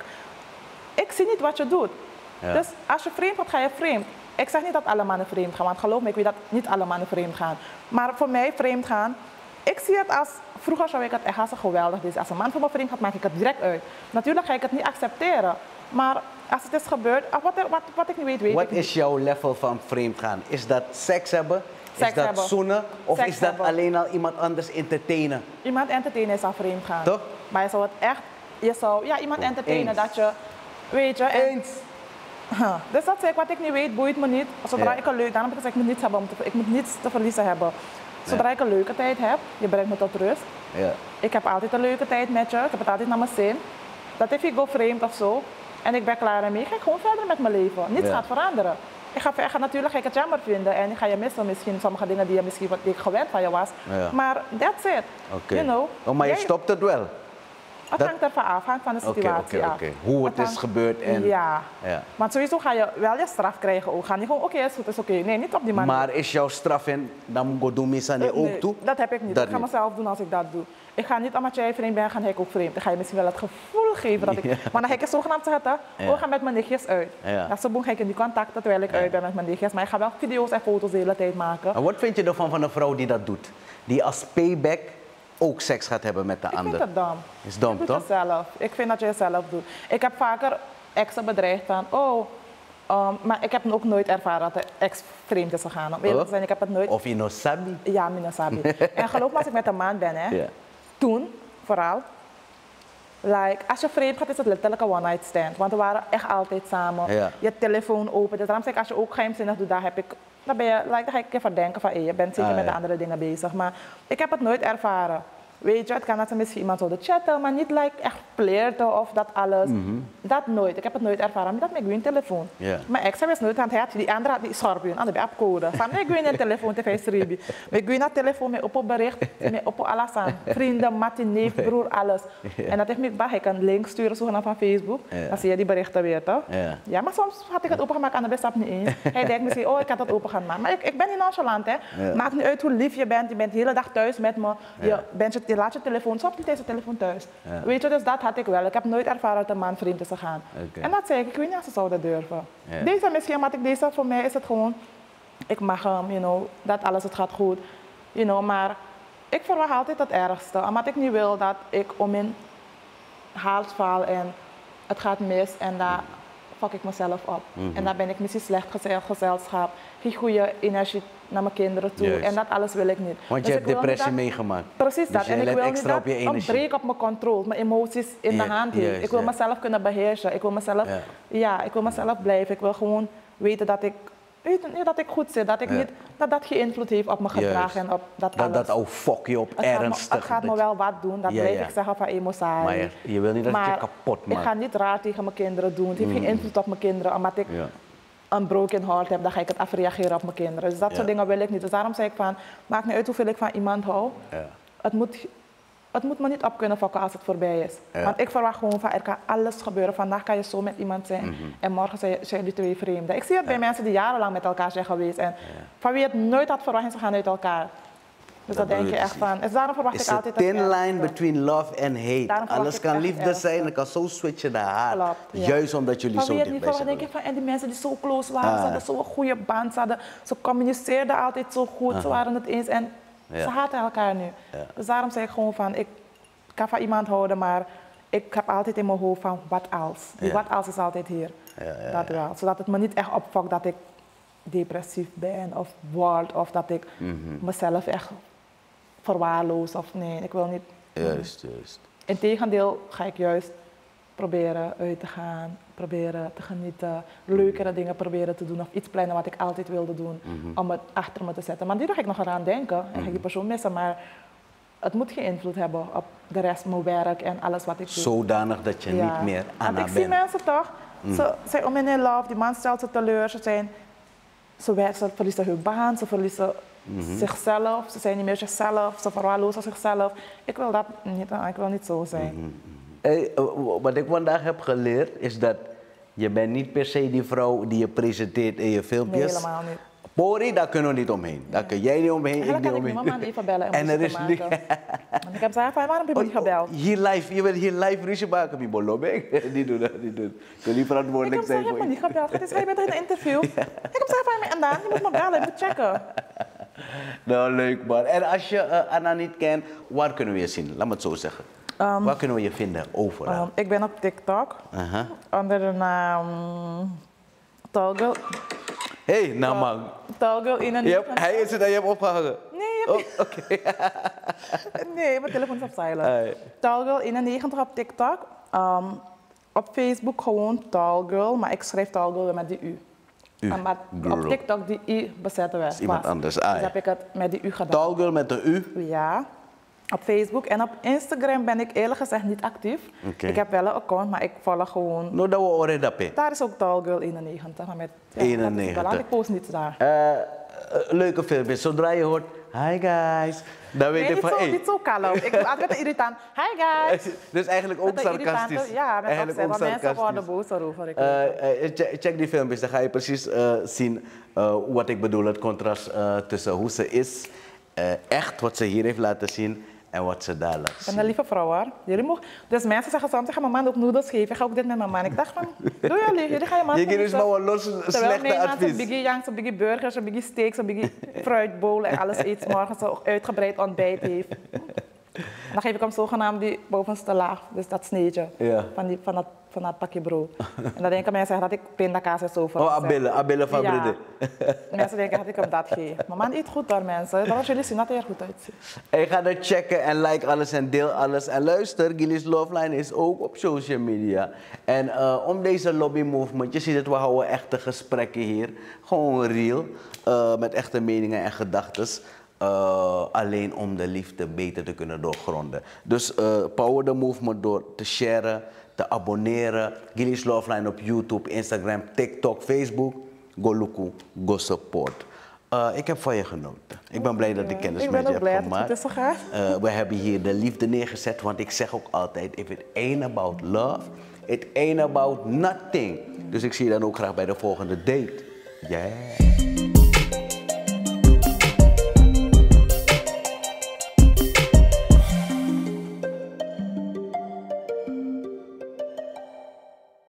ik zie niet wat je doet. Ja. Dus als je vreemd gaat, ga je vreemd. Ik zeg niet dat alle mannen vreemd gaan, want geloof me, ik weet dat niet alle mannen vreemd gaan. Maar voor mij vreemd gaan, ik zie het als, vroeger zou ik het echt als een geweldig is. Als een man voor me vreemd gaat, maak ik het direct uit. Natuurlijk ga ik het niet accepteren. Maar als het is gebeurd, wat ik niet weet, weet Wat ik niet. is jouw level van vreemd gaan? Is dat seks hebben? Seks Is dat hebben. zoenen? Of Seks is dat hebben. alleen al iemand anders entertainen? Iemand entertainen is al vreemd gaan. Toch? Maar je zou het echt, iemand entertainen Eens. dat je, weet je. Eens. Dus dat zeg ik, wat ik niet weet, boeit me niet. Zodra Ja. ik een leuke, daarom heb ik gezegd, ik moet niets hebben, ik moet niets te verliezen hebben. Zodra ik een leuke tijd heb, je brengt me tot rust. Ja. Ik heb altijd een leuke tijd met je, ik heb het altijd naar mijn zin. Dat if ik go vreemd of zo, en ik ben klaar ermee, ga ik gewoon verder met mijn leven. Niets Ja. gaat veranderen. Natuurlijk ga ik het jammer vinden en ik ga je missen misschien sommige dingen die ik gewend van je was. Ja. Maar that's it. Oké. You know, Oh, maar je jij- stopt het wel? Het hangt ervan af, hangt van de situatie af. Oké. Hoe het is hangt- gebeurd en... Ja. Ja. Maar sowieso ga je wel je straf krijgen ook. Ga niet gewoon, oké, is goed, is oké. Nee, niet op die manier. Maar is jouw straf en dan moet je doen misani ook Nee, toe? dat heb ik niet. Dat Ik ga niet. mezelf doen als ik dat doe. Ik ga niet omdat jij vreemd bent, ga ik ook vreemd. Dan ga je misschien wel het gevoel geven dat ik... Ja. Maar dan ga ik het zogenaamd zeggen, Ja. we gaan met mijn nichtjes uit. Ja. Ja, zo ga ik in die contacten terwijl ik uit ben met mijn nichtjes. Maar ik ga wel video's en foto's de hele tijd maken. En wat vind je ervan van een vrouw die dat doet? Die als payback ook seks gaat hebben met de Ik ander? vind het dom. Is dom, Je doet toch? het zelf. Ik vind dat je het zelf doet. Ik heb vaker exen bedreigd van, maar ik heb ook nooit ervaren dat de ex vreemd is gegaan. Om eerlijk te zijn, ik heb het nooit... Of je sabi? Ja, minasabi. En geloof me, als ik met een man ben, hè, Ja. toen vooral, als je vreemd gaat, is het letterlijk een one-night stand. Want we waren echt altijd samen. Ja. Je telefoon open. Dus daarom zeg ik, als je ook geheimzinnig doet, dan ga ik even denken van, je bent zeker met de ja. andere dingen bezig. Maar ik heb het nooit ervaren. Weet je, het kan dat ze misschien iemand zouden chatten, maar niet echt flirten of dat alles. Dat nooit. Ik heb het nooit ervaren. Maar dat met een telefoon. Ja. Mijn ex was nooit aan het hebben, die andere had die schorpioen aan de code. Van ik een telefoon te Facebook. Ik ga naar telefoon met op bericht, met op alles aan. Vrienden, Mattie, neef, broer, alles. En dat heeft me bij ik een link sturen zogenaamd van Facebook. Ja. Dan zie je die berichten weer, toch? Ja. Ja, maar soms had ik het opengemaakt aan de bestap niet eens. Hij denkt misschien, ik had het open gaan maken. Maar ik ben niet nonchalant, hè. Ja. Maakt niet uit hoe lief je bent de hele dag thuis met me. Je laat je telefoon, soms niet deze telefoon thuis. Ja. Weet je, dus dat had ik wel. Ik heb nooit ervaren dat een man vreemd is gegaan. Oké. En dat zei ik weet niet of ze zouden durven. Ja. Deze misschien, maar voor mij is het gewoon, ik mag hem, dat alles, het gaat goed. Maar ik verwacht altijd het ergste. Omdat ik niet wil dat ik om in haalt val en het gaat mis en daar fuck ik mezelf op. En dan ben ik misschien slecht gezelschap, geen goede energie naar mijn kinderen toe. Juist. En dat alles wil ik niet. Want Dus je ik hebt wil niet depressie dat- meegemaakt. Precies Dus dat. jij En ik let wil niet extra dat op je een energie. break op mijn controle, mijn emoties in de Ja, hand heeft. juist, Ik wil ja. mezelf kunnen beheersen. Ik wil mezelf, ik wil mezelf blijven. Ik wil gewoon weten dat ik goed zit. Dat ik niet, dat geen invloed heeft op mijn gedrag Juist. en op dat alles. Dat ook fuck je op Het gaat me- ernstig. Het gaat me wel wat doen, dat Ja, blijf ja. ik zeggen van emotie. Maar je wil niet dat het je Maar kapot ik maakt. ga niet raar tegen mijn kinderen doen. Het heeft geen invloed op mijn kinderen. Omdat ik Ja. een broken heart heb, dan ga ik het afreageren op mijn kinderen. Dus dat soort dingen wil ik niet. Dus daarom zei ik van, maakt niet uit hoeveel ik van iemand hou. Ja. Het moet me niet op kunnen fokken als het voorbij is. Ja. Want ik verwacht gewoon van, er kan alles gebeuren. Vandaag kan je zo met iemand zijn en morgen zijn jullie twee vreemden. Ik zie het bij mensen die jarenlang met elkaar zijn geweest en van wie het nooit had verwacht, ze gaan uit elkaar. Dus Dat dat denk bedoel je ik echt van. Dus daarom verwacht Is ik een altijd het thin line ergste. between love and hate. Daarom verwacht Alles ik kan echt liefde ergste. zijn, het kan zo switchen naar haat. Klopt, ja. Juist omdat jullie Van zo wie het niet dichtbij verwacht, zijn. denk ik van, en die mensen die zo close waren, ze hadden zo'n goede band, ze communiceerden altijd zo goed, ze waren het eens en Ja. ze haten elkaar nu. Ja. Dus daarom zeg ik gewoon van, ik kan van iemand houden, maar ik heb altijd in mijn hoofd van, wat als? Die Ja. wat als is altijd hier. Dat wel. Zodat het me niet echt opvalt dat ik depressief ben of word of dat ik mezelf echt verwaarloos of nee, ik wil niet. Juist. Integendeel ga ik juist proberen uit te gaan, proberen te genieten, leukere dingen proberen te doen of iets plannen wat ik altijd wilde doen, om het achter me te zetten. Maar die ga ik nog eraan denken en ga ik die persoon missen, maar het moet geen invloed hebben op de rest, mijn werk en alles wat ik doe. Zodanig dat je niet meer Anna Want ik zie bent. mensen toch, ze zijn om in love, die man stelt ze teleur, ze verliezen hun baan, ze verliezen zichzelf, ze zijn niet meer zichzelf, ze verwaarlozen zichzelf. Ik wil dat niet, ik wil niet zo zijn. Hey, wat ik vandaag heb geleerd is dat je bent niet per se die vrouw die je presenteert in je filmpjes. Nee, helemaal niet. Pori, daar kunnen we niet omheen. Daar kun jij niet omheen, ik niet Eigenlijk omheen. kan ik mijn man even bellen en En er ruzie is maken. Want ik heb gezegd, waarom heb je me niet gebeld? Hier live, je wil hier live ruzie maken, mi bolobek. Die doen dat, die doen. Ik wil niet Ik verantwoordelijk heb gezegd, zijn je hebt voor me niet gebeld. Het is, je bent in een interview. Ik heb gezegd, van en dan, je moet me bellen, je moet checken. Nou, leuk man. En als je Anna niet kent, waar kunnen we je zien? Laat me het zo zeggen. Waar kunnen we je vinden? Overal. Ik ben op TikTok onder de naam Toggle. Hé, nou man. Toggle in een. Hij is het en je hebt opgehangen. Nee, Oké. nee, mijn telefoon is op silent. Tallgirl 91 op TikTok. Op Facebook gewoon Tallgirl, maar ik schrijf Tallgirl met die U. Maar op TikTok die I bezetten we. Dat is iemand anders. Dus heb ik het met die U gedaan. Tallgirl met de U? Ja. Op Facebook en op Instagram ben ik eerlijk gezegd niet actief. Ik heb wel een account, maar ik volg gewoon. No, dat we horen dat. Daar is ook Tallgirl 91. Maar met, 91. Ik post niets daar. Leuke filmpjes. Zodra je hoort, hi guys, dan weet Nee, je van, hey. niet zo kalm. Ik doe altijd irritant. Hi guys. Dus eigenlijk ook sarcastisch. Ja, met eigenlijk opzet, want mensen worden boos erover. Check die filmpjes, dan ga je precies zien wat ik bedoel. Het contrast tussen hoe ze is, echt wat ze hier heeft laten zien en wat ze daar laat zien. Ik ben een lieve vrouw hoor. Dus mensen zeggen soms, mijn man ook noedels geven. Ga ook dit met mijn man. Ik dacht van, doe jullie ga je man. Je geeft dus maar een los slechte advies. Een biggie janks, een biggie burgers, een biggie steaks, een biggie fruitbowl en alles eet 's morgens zo uitgebreid ontbijt heeft. En dan geef ik hem zogenaamd die bovenste laag, dus dat sneetje van dat pakje brood. En dan denken mensen dat ik pindakaas en zo voor. Oh, abille fabriede. Ja. Mensen denken dat ik hem dat geef. Mijn man eet goed hoor mensen, dat als jullie zien dat hij er goed uitziet. En ga dat checken en like alles en deel alles. En luister, Gilly's Loveline is ook op social media. En om deze lobby movement, je ziet het, we houden echte gesprekken hier. Gewoon real, met echte meningen en gedachten. Alleen om de liefde beter te kunnen doorgronden. Dus power the movement door te sharen, te abonneren. Gilly's Loveline op YouTube, Instagram, TikTok, Facebook. Go luku, go support. Ik heb van je genoten. Ik ben blij dat ik kennis met je heb gemaakt. Ik ben ook blij dat het is gegaan. We hebben hier de liefde neergezet, want ik zeg ook altijd, if it ain't about love, it ain't about nothing. Dus ik zie je dan ook graag bij de volgende date. Yeah.